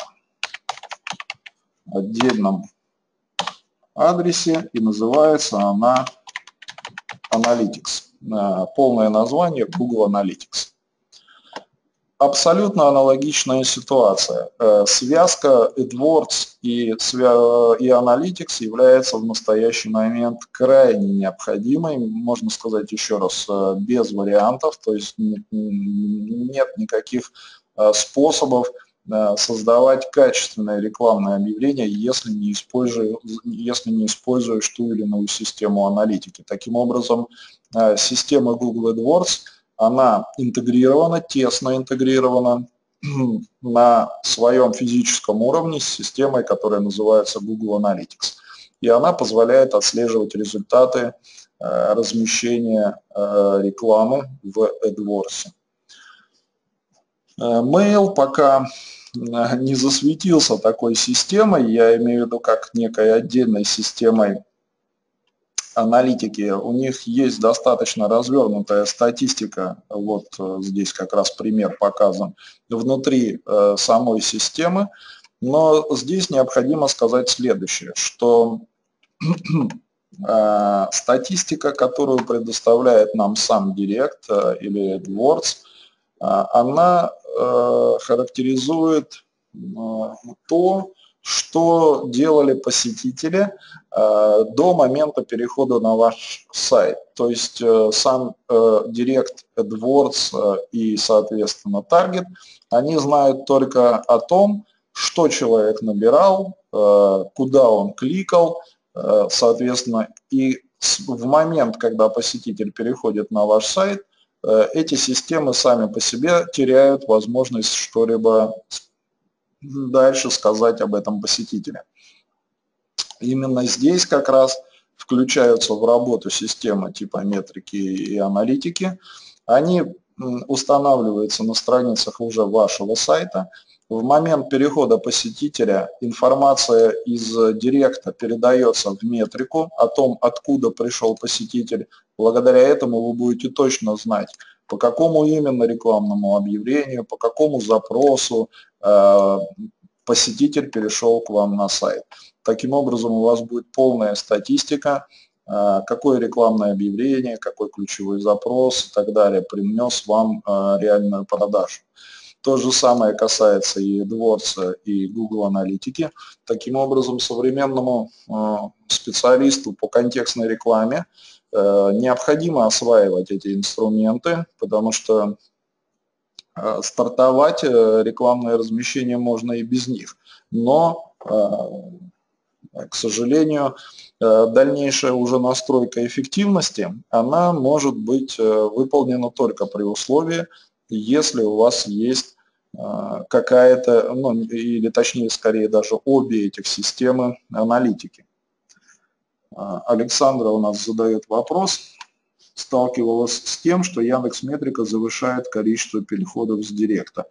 отдельном адресе и называется она Analytics. Полное название Google Analytics. Абсолютно аналогичная ситуация. Связка AdWords и, и Analytics является в настоящий момент крайне необходимой, можно сказать еще раз, без вариантов, то есть нет никаких способов создавать качественное рекламное объявление, если не используешь, если не используешь ту или иную систему аналитики. Таким образом, система Google AdWords она интегрирована, тесно интегрирована на своем физическом уровне с системой, которая называется Google Analytics. И она позволяет отслеживать результаты э, размещения э, рекламы в AdWords. Mail пока не засветился такой системой, я имею в виду как некой отдельной системой аналитики. У них есть достаточно развернутая статистика, вот здесь как раз пример показан, внутри э, самой системы, но здесь необходимо сказать следующее, что э, статистика, которую предоставляет нам сам Директ э, или AdWords, э, она э, характеризует э, то, что делали посетители э, до момента перехода на ваш сайт. То есть э, сам э, Директ, AdWords э, и, соответственно, Target, они знают только о том, что человек набирал, э, куда он кликал, э, соответственно, и в момент, когда посетитель переходит на ваш сайт, э, эти системы сами по себе теряют возможность что-либо дальше сказать об этом посетителе. Именно здесь как раз включаются в работу системы типа метрики и аналитики. Они устанавливаются на страницах уже вашего сайта В момент перехода посетителя информация из директа передается в метрику о том, откуда пришел посетитель. Благодаря этому вы будете точно знать, по какому именно рекламному объявлению, по какому запросу э, посетитель перешел к вам на сайт. Таким образом, у вас будет полная статистика, э, какое рекламное объявление, какой ключевой запрос и так далее принес вам э, реальную продажу. То же самое касается и AdWords, и Google Аналитики. Таким образом, современному э, специалисту по контекстной рекламе э, необходимо осваивать эти инструменты, потому что э, стартовать э, рекламное размещение можно и без них. Но, э, к сожалению, э, дальнейшая уже настройка эффективности, она может быть э, выполнена только при условии, если у вас есть какая-то, ну, или точнее, скорее даже обе этих системы аналитики. Александра у нас задает вопрос. Сталкивалась с тем, что Яндекс.Метрика завышает количество переходов с директа.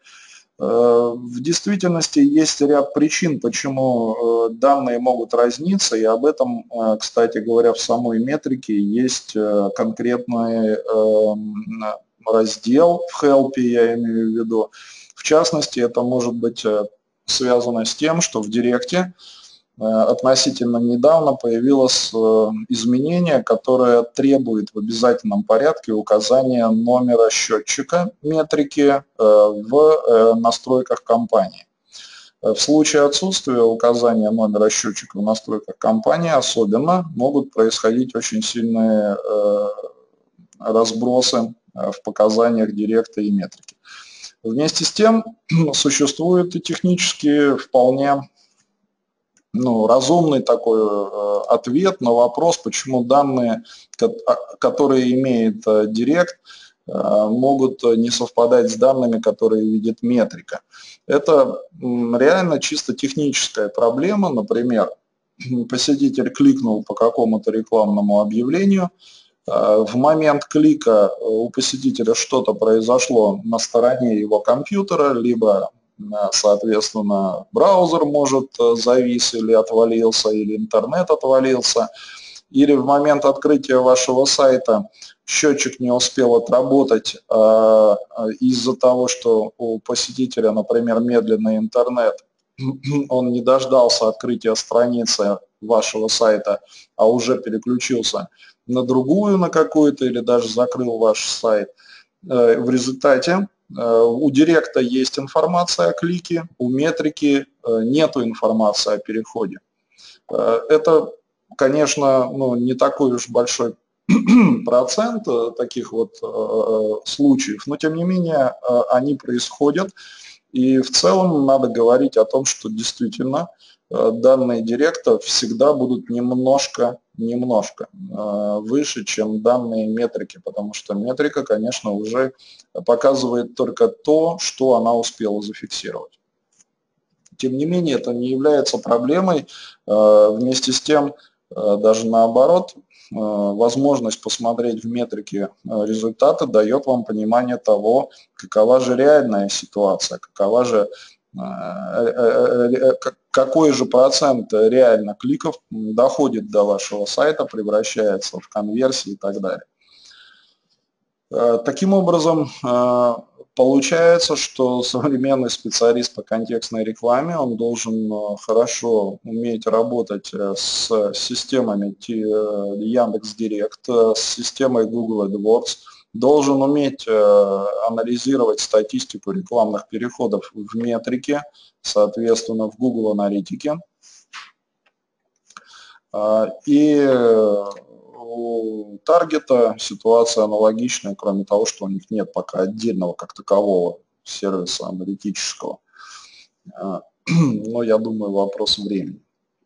В действительности есть ряд причин, почему данные могут разниться, и об этом, кстати говоря, в самой метрике есть конкретный раздел в хелпе, я имею в виду. В частности, это может быть связано с тем, что в директе относительно недавно появилось изменение, которое требует в обязательном порядке указания номера счетчика метрики в настройках компании. В случае отсутствия указания номера счетчика в настройках компании особенно могут происходить очень сильные разбросы в показаниях директа и метрики. Вместе с тем существует и технически вполне ну, разумный такой э, ответ на вопрос, почему данные, которые имеет э, директ, э, могут не совпадать с данными, которые видит метрика. Это э, реально чисто техническая проблема. Например, посетитель кликнул по какому-то рекламному объявлению, в момент клика у посетителя что-то произошло на стороне его компьютера, либо, соответственно, браузер может завис или отвалился, или интернет отвалился, или в момент открытия вашего сайта счетчик не успел отработать а из-за того, что у посетителя, например, медленный интернет, он не дождался открытия страницы вашего сайта, а уже переключился на другую, на какую-то, или даже закрыл ваш сайт. В результате у директа есть информация о клике, у метрики нету информации о переходе. Это, конечно, ну, не такой уж большой процент таких вот случаев, но тем не менее они происходят. И в целом надо говорить о том, что действительно данные директа всегда будут немножко, немножко выше, чем данные метрики, потому что метрика, конечно, уже показывает только то, что она успела зафиксировать. Тем не менее, это не является проблемой. Вместе с тем, даже наоборот, возможность посмотреть в метрике результаты дает вам понимание того, какова же реальная ситуация, какова же, какой же процент реально кликов доходит до вашего сайта, превращается в конверсии и так далее. Таким образом, получается, что современный специалист по контекстной рекламе, он должен хорошо уметь работать с системами Яндекс.Директ, с системой Google AdWords, должен уметь анализировать статистику рекламных переходов в метрике, соответственно, в Google Аналитике. И у Таргета ситуация аналогичная, кроме того, что у них нет пока отдельного как такового сервиса аналитического. Но я думаю, вопрос времени.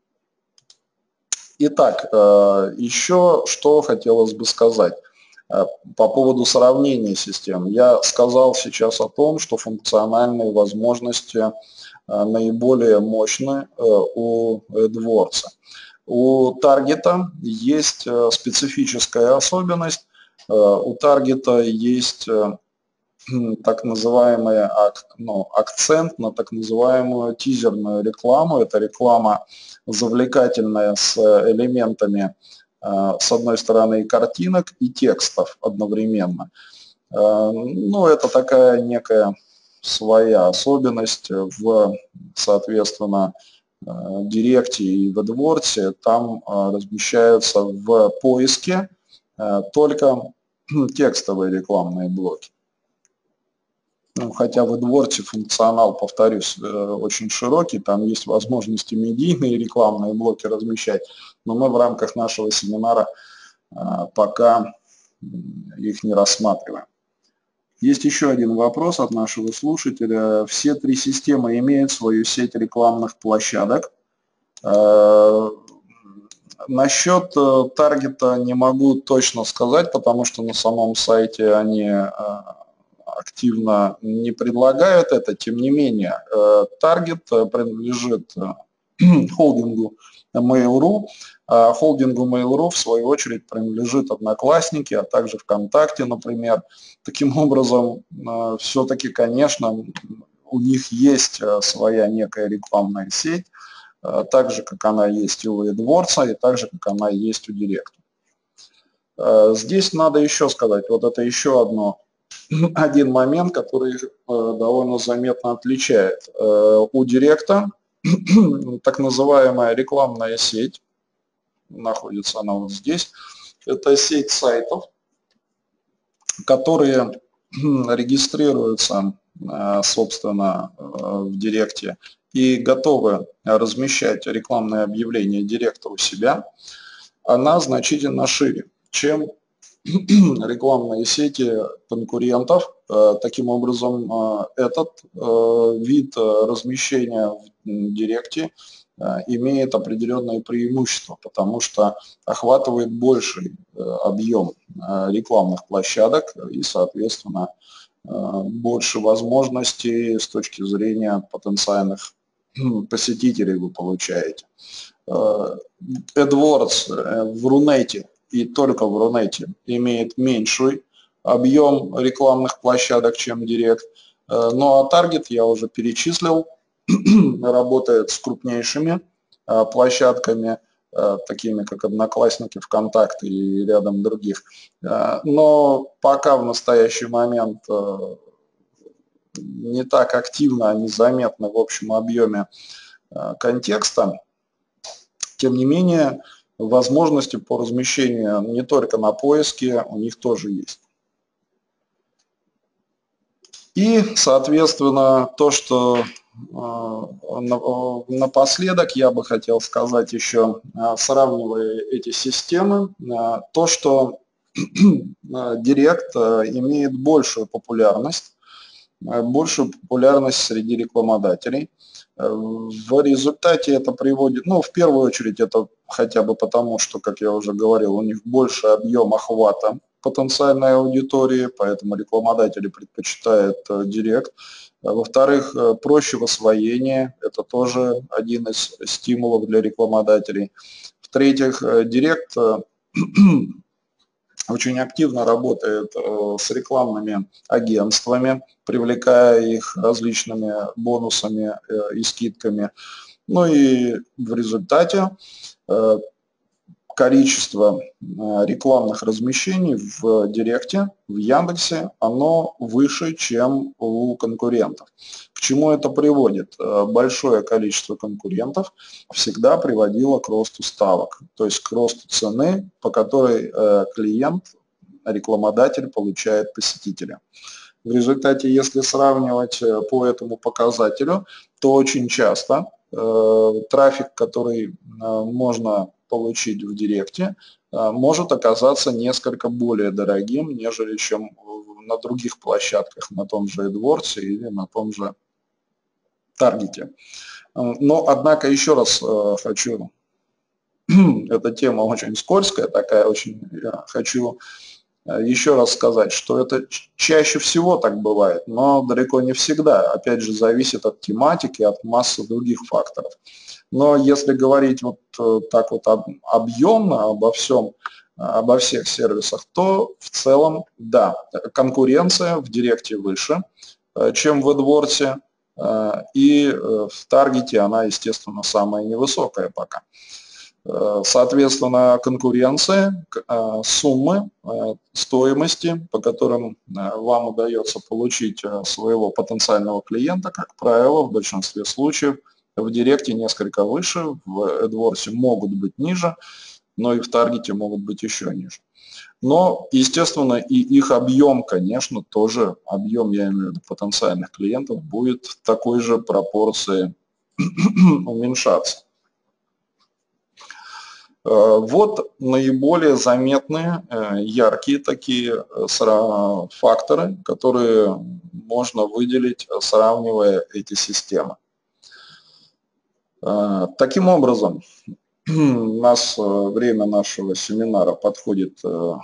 Итак, еще что хотелось бы сказать по поводу сравнения систем. Я сказал сейчас о том, что функциональные возможности наиболее мощны у AdWords. У Таргета есть специфическая особенность. У Таргета есть так называемый ну, акцент на так называемую тизерную рекламу. Это реклама завлекательная с элементами, с одной стороны, и картинок, и текстов одновременно. Ну, это такая некая своя особенность в, соответственно, Директе и в AdWords. Там размещаются в поиске только текстовые рекламные блоки. Хотя в AdWords функционал, повторюсь, очень широкий, там есть возможности медийные рекламные блоки размещать, но мы в рамках нашего семинара пока их не рассматриваем. Есть еще один вопрос от нашего слушателя. Все три системы имеют свою сеть рекламных площадок. Насчет таргета не могу точно сказать, потому что на самом сайте они активно не предлагают это. Тем не менее, таргет принадлежит холдингу Mail.ru. Холдингу Mail.ru, в свою очередь, принадлежит Одноклассники, а также ВКонтакте, например. Таким образом, все-таки, конечно, у них есть своя некая рекламная сеть, так же, как она есть и у AdWords, и так же, как она есть у Директа. Здесь надо еще сказать, вот это еще одно, один момент, который довольно заметно отличает. У Директа так называемая рекламная сеть, находится она вот здесь, это сеть сайтов, которые регистрируются, собственно, в Директе и готовы размещать рекламные объявления Директа у себя, она значительно шире, чем рекламные сети конкурентов. Таким образом, этот вид размещения в Директе имеет определенное преимущество, потому что охватывает больший объем рекламных площадок и, соответственно, больше возможностей с точки зрения потенциальных посетителей вы получаете. AdWords в Рунете и только в Рунете имеет меньший объем рекламных площадок, чем Директ. Ну а Target я уже перечислил, работает с крупнейшими площадками, такими как Одноклассники, ВКонтакте и рядом других. Но пока в настоящий момент не так активно они заметны в общем объеме контекста. Тем не менее, возможности по размещению не только на поиске у них тоже есть. И, соответственно, то, что напоследок я бы хотел сказать еще, сравнивая эти системы, то, что Директ имеет большую популярность, большую популярность среди рекламодателей. В результате это приводит, ну, в первую очередь, это хотя бы потому, что, как я уже говорил, у них больше объем охвата потенциальной аудитории, поэтому рекламодатели предпочитают Директ. Во-вторых, проще в освоении, это тоже один из стимулов для рекламодателей. В-третьих, Директ очень активно работает с рекламными агентствами, привлекая их различными бонусами и скидками. Ну и в результате количество рекламных размещений в Директе, в Яндексе, оно выше, чем у конкурентов. К чему это приводит? Большое количество конкурентов всегда приводило к росту ставок, то есть к росту цены, по которой клиент, рекламодатель получает посетителя. В результате, если сравнивать по этому показателю, то очень часто трафик, который можно получить в Директе, может оказаться несколько более дорогим, нежели чем на других площадках, на том же AdWords или на том же Таргете. Но, однако, еще раз хочу, эта тема очень скользкая такая, очень хочу еще раз сказать, что это чаще всего так бывает, но далеко не всегда. Опять же, зависит от тематики, от массы других факторов. Но если говорить вот так вот объемно обо всем, обо всех сервисах, то в целом, да, конкуренция в Директе выше, чем в AdWords, и в Таргете она, естественно, самая невысокая пока. Соответственно, конкуренция, суммы, стоимости, по которым вам удается получить своего потенциального клиента, как правило, в большинстве случаев в Директе несколько выше, в AdWords могут быть ниже, но и в Таргете могут быть еще ниже. Но, естественно, и их объем, конечно, тоже, объем, я имею в виду, потенциальных клиентов, будет в такой же пропорции уменьшаться. Вот наиболее заметные, яркие такие факторы, которые можно выделить, сравнивая эти системы. Таким образом, у нас время нашего семинара подходит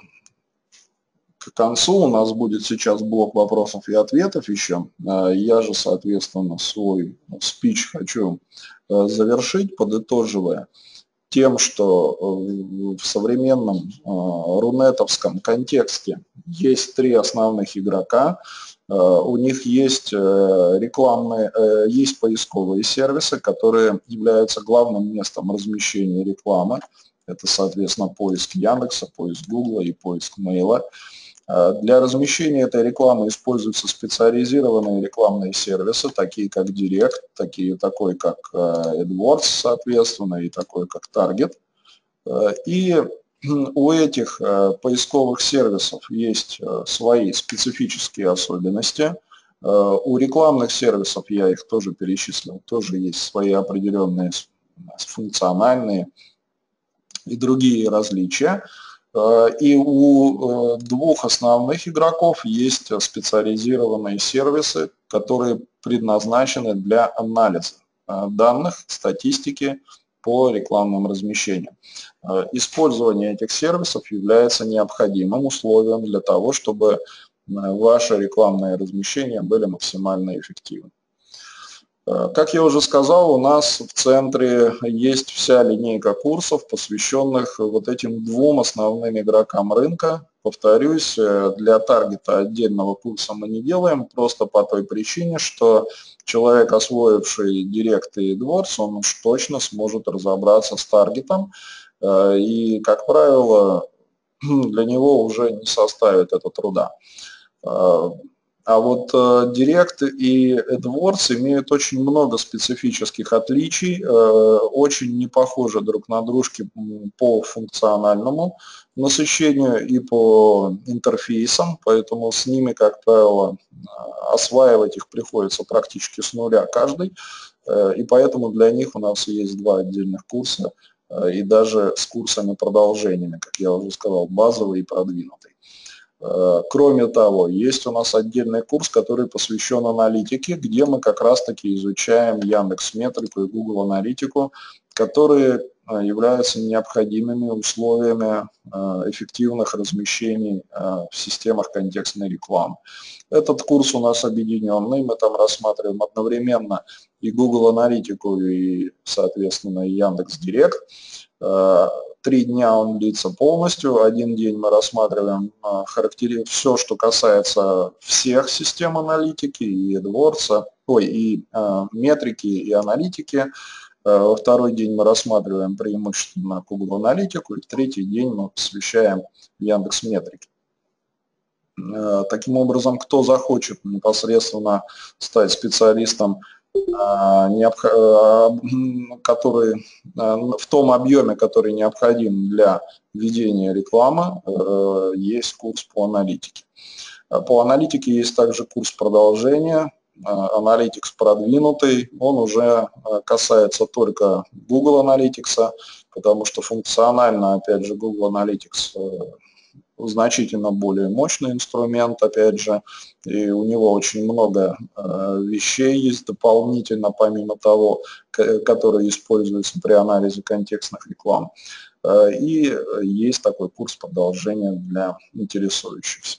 к концу. У нас будет сейчас блок вопросов и ответов еще. Я же, соответственно, свой спич хочу завершить, подытоживая тем, что в современном рунетовском контексте есть три основных игрока. У них есть рекламные, есть поисковые сервисы, которые являются главным местом размещения рекламы. Это, соответственно, поиск Яндекса, поиск Гугла и поиск Мейла. Для размещения этой рекламы используются специализированные рекламные сервисы, такие как Direct, такие, такой как AdWords, соответственно, и такой как Target. И у этих поисковых сервисов есть свои специфические особенности. У рекламных сервисов, я их тоже перечислил, тоже есть свои определенные функциональные и другие различия. И у двух основных игроков есть специализированные сервисы, которые предназначены для анализа данных, статистики по рекламным размещениям. Использование этих сервисов является необходимым условием для того, чтобы ваши рекламные размещения были максимально эффективны. Как я уже сказал, у нас в центре есть вся линейка курсов, посвященных вот этим двум основным игрокам рынка. Повторюсь, для таргета отдельного курса мы не делаем, просто по той причине, что человек, освоивший Direct и AdWords, он уж точно сможет разобраться с таргетом, и, как правило, для него уже не составит это труда. А вот Direct и AdWords имеют очень много специфических отличий, очень не похожи друг на дружки по функциональному насыщению и по интерфейсам, поэтому с ними, как правило, осваивать их приходится практически с нуля каждый, и поэтому для них у нас есть два отдельных курса, и даже с курсами-продолжениями, как я уже сказал, базовый и продвинутый. Кроме того, есть у нас отдельный курс, который посвящен аналитике, где мы как раз-таки изучаем Яндекс.Метрику и Google Аналитику, которые являются необходимыми условиями эффективных размещений в системах контекстной рекламы. Этот курс у нас объединенный, мы там рассматриваем одновременно и Google Аналитику, и, соответственно, и Яндекс.Директ. Три дня он длится полностью, один день мы рассматриваем характери... все, что касается всех систем аналитики, и AdWords, ой, и э, метрики, и аналитики. Во второй день мы рассматриваем преимущественно Google Аналитику, и в третий день мы посвящаем Яндекс.Метрике. Таким образом, кто захочет непосредственно стать специалистом, который в том объеме, который необходим для ведения рекламы, есть курс по аналитике. По аналитике есть также курс продолжения, Analytics продвинутый, он уже касается только Google Analytics, потому что функционально, опять же, Google Analytics значительно более мощный инструмент, опять же, и у него очень много э, вещей есть дополнительно, помимо того, которые используются при анализе контекстных реклам. Э, и есть такой курс продолжения для интересующихся.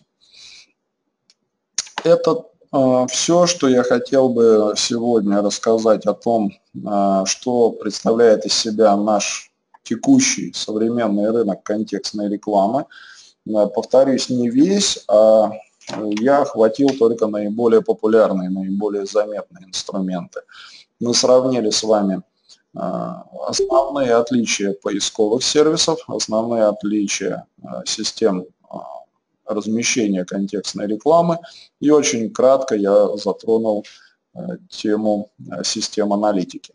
Это э, все, что я хотел бы сегодня рассказать о том, э, что представляет из себя наш текущий современный рынок контекстной рекламы. Повторюсь, не весь, а я охватил только наиболее популярные, наиболее заметные инструменты. Мы сравнили с вами основные отличия поисковых сервисов, основные отличия систем размещения контекстной рекламы, и очень кратко я затронул тему систем аналитики.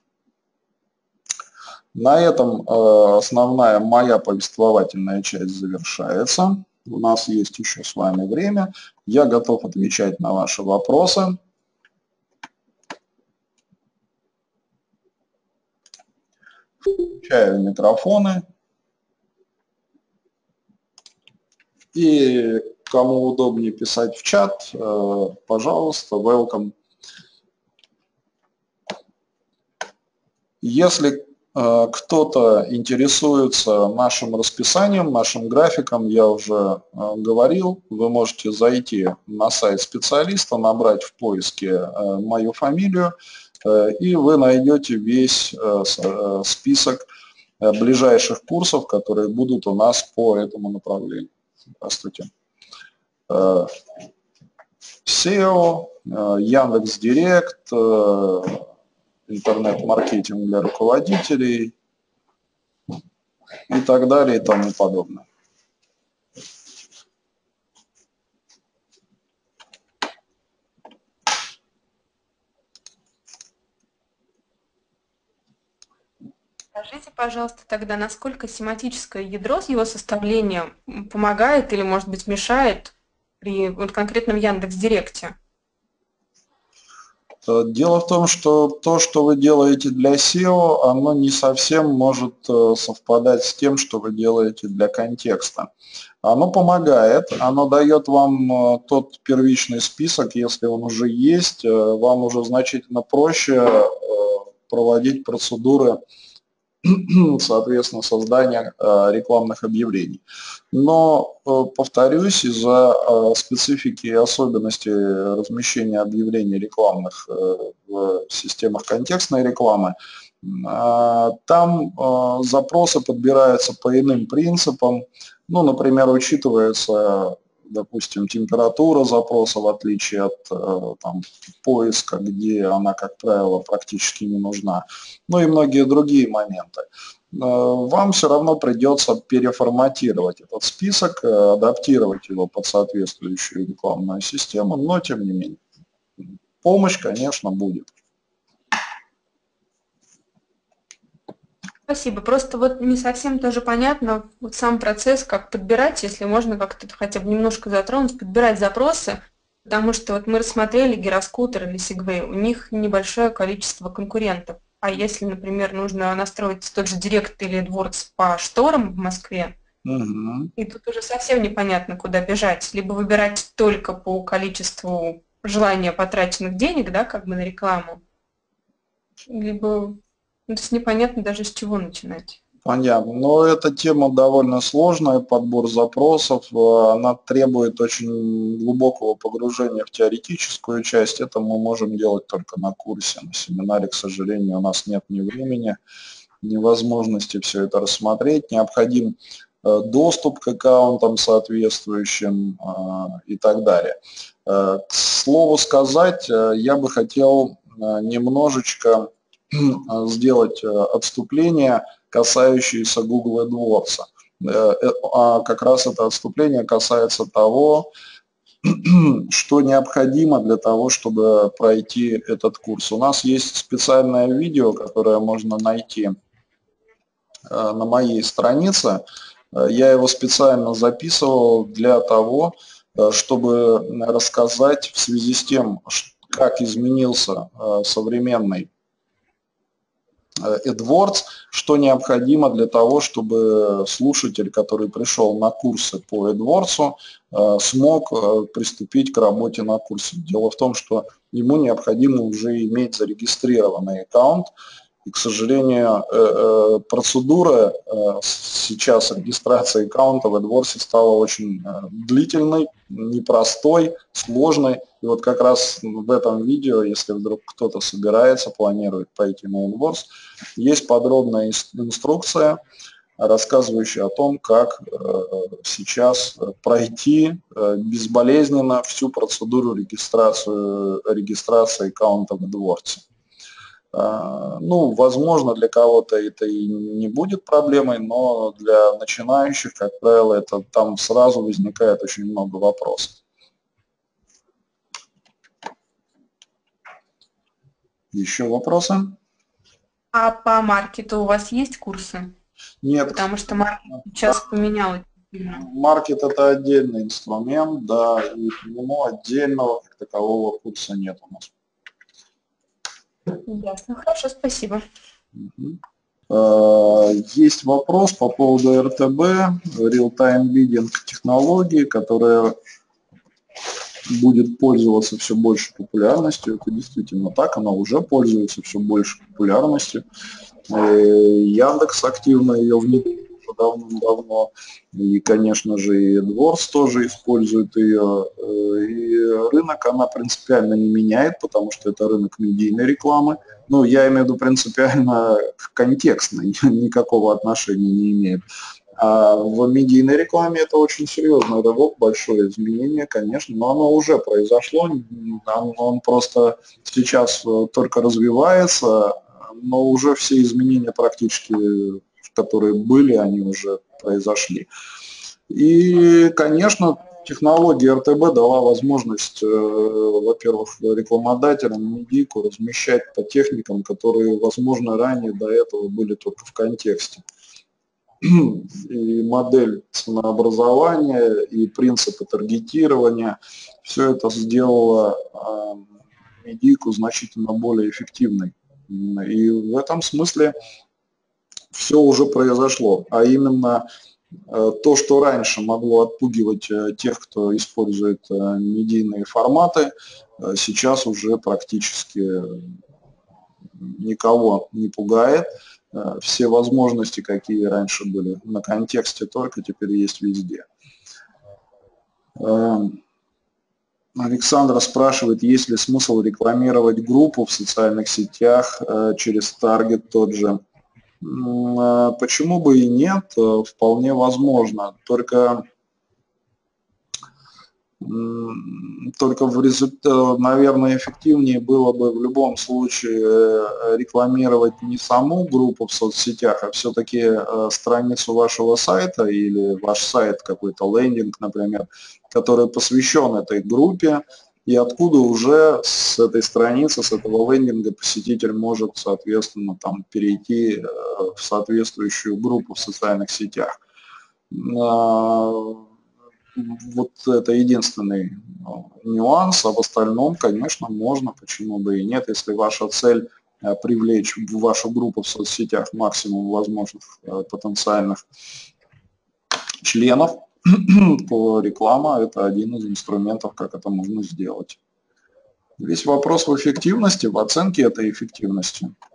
На этом основная моя повествовательная часть завершается. У нас есть еще с вами время. Я готов отвечать на ваши вопросы. Включаю микрофоны. И кому удобнее писать в чат, пожалуйста, welcome. Если кто-то интересуется нашим расписанием, нашим графиком, я уже говорил, вы можете зайти на сайт специалиста, набрать в поиске мою фамилию, и вы найдете весь список ближайших курсов, которые будут у нас по этому направлению. Здравствуйте. сео, Яндекс.Директ, интернет-маркетинг для руководителей и так далее и тому подобное. Скажите, пожалуйста, тогда, насколько семантическое ядро с его составлением помогает или, может быть, мешает при вот конкретном Яндекс.Директе? Дело в том, что то, что вы делаете для сео, оно не совсем может совпадать с тем, что вы делаете для контекста. Оно помогает, оно дает вам тот первичный список, если он уже есть, вам уже значительно проще проводить процедуры, соответственно, создания рекламных объявлений. Но, повторюсь, из-за специфики и особенностей размещения объявлений рекламных в системах контекстной рекламы, там запросы подбираются по иным принципам. Ну, например, учитывается, допустим, температура запроса, в отличие от там, поиска, где она, как правило, практически не нужна, ну и многие другие моменты. Вам все равно придется переформатировать этот список, адаптировать его под соответствующую рекламную систему, но тем не менее, помощь, конечно, будет. Спасибо. Просто вот не совсем тоже понятно вот сам процесс, как подбирать, если можно как-то хотя бы немножко затронуть, подбирать запросы, потому что вот мы рассмотрели гироскутер или Segway, у них небольшое количество конкурентов. А если, например, нужно настроить тот же Директ или AdWords по шторам в Москве, угу. И тут уже совсем непонятно, куда бежать. Либо выбирать только по количеству желания потраченных денег, да, как бы на рекламу, либо ну, то есть непонятно даже с чего начинать. Понятно. Но эта тема довольно сложная, подбор запросов, она требует очень глубокого погружения в теоретическую часть. Это мы можем делать только на курсе. На семинаре, к сожалению, у нас нет ни времени, ни возможности все это рассмотреть. Необходим доступ к аккаунтам соответствующим и так далее. К слову сказать, я бы хотел немножечко сделать отступление, касающееся Google AdWords. А как раз это отступление касается того, что необходимо для того, чтобы пройти этот курс. У нас есть специальное видео, которое можно найти на моей странице. Я его специально записывал для того, чтобы рассказать в связи с тем, как изменился современный AdWords, что необходимо для того, чтобы слушатель, который пришел на курсы по AdWords, смог приступить к работе на курсе. Дело в том, что ему необходимо уже иметь зарегистрированный аккаунт, И, к сожалению, процедура сейчас регистрации аккаунта в AdWords стала очень длительной, непростой, сложной. И вот как раз в этом видео, если вдруг кто-то собирается, планирует пойти на AdWords, есть подробная инструкция, рассказывающая о том, как сейчас пройти безболезненно всю процедуру регистрации, регистрации аккаунта в AdWords. Ну, возможно, для кого-то это и не будет проблемой, но для начинающих, как правило, это там сразу возникает очень много вопросов. Еще вопросы? А по маркету у вас есть курсы? Нет. Потому что маркет сейчас поменялось. Маркет – это отдельный инструмент, да, и к нему отдельного как такового курса нет у нас. Ясно, хорошо, спасибо. Есть вопрос по поводу эр тэ бэ, Real-Time Bidding технологии, которая будет пользоваться все больше популярностью. Это действительно так, она уже пользуется все больше популярностью. Яндекс активно ее внедрил давно-давно, и, конечно же, и AdWords тоже использует ее. И рынок она принципиально не меняет, потому что это рынок медийной рекламы. Ну, я имею в виду принципиально контекстный, никакого отношения не имеет. А в медийной рекламе это очень серьезный рывок, большое изменение, конечно, но оно уже произошло, он просто сейчас только развивается, но уже все изменения практически, которые были, они уже произошли. И, конечно, технология эр тэ бэ дала возможность, во-первых, рекламодателям медийку размещать по техникам, которые, возможно, ранее до этого были только в контексте. И модель ценообразования, и принципы таргетирования, все это сделало медийку значительно более эффективной. И в этом смысле все уже произошло, а именно то, что раньше могло отпугивать тех, кто использует медийные форматы, сейчас уже практически никого не пугает. Все возможности, какие раньше были на контексте, только теперь есть везде. Александр спрашивает, есть ли смысл рекламировать группу в социальных сетях через таргет тот же. Почему бы и нет, вполне возможно. Только, только в результате, наверное, эффективнее было бы в любом случае рекламировать не саму группу в соцсетях, а все-таки страницу вашего сайта или ваш сайт, какой-то лендинг, например, который посвящен этой группе, и откуда уже с этой страницы, с этого лендинга посетитель может, соответственно, там перейти в соответствующую группу в социальных сетях. Вот это единственный нюанс, а в остальном, конечно, можно, почему бы и нет, если ваша цель привлечь в вашу группу в соцсетях максимум возможных потенциальных членов, то реклама – это один из инструментов, как это можно сделать. Весь вопрос в эффективности, в оценке этой эффективности.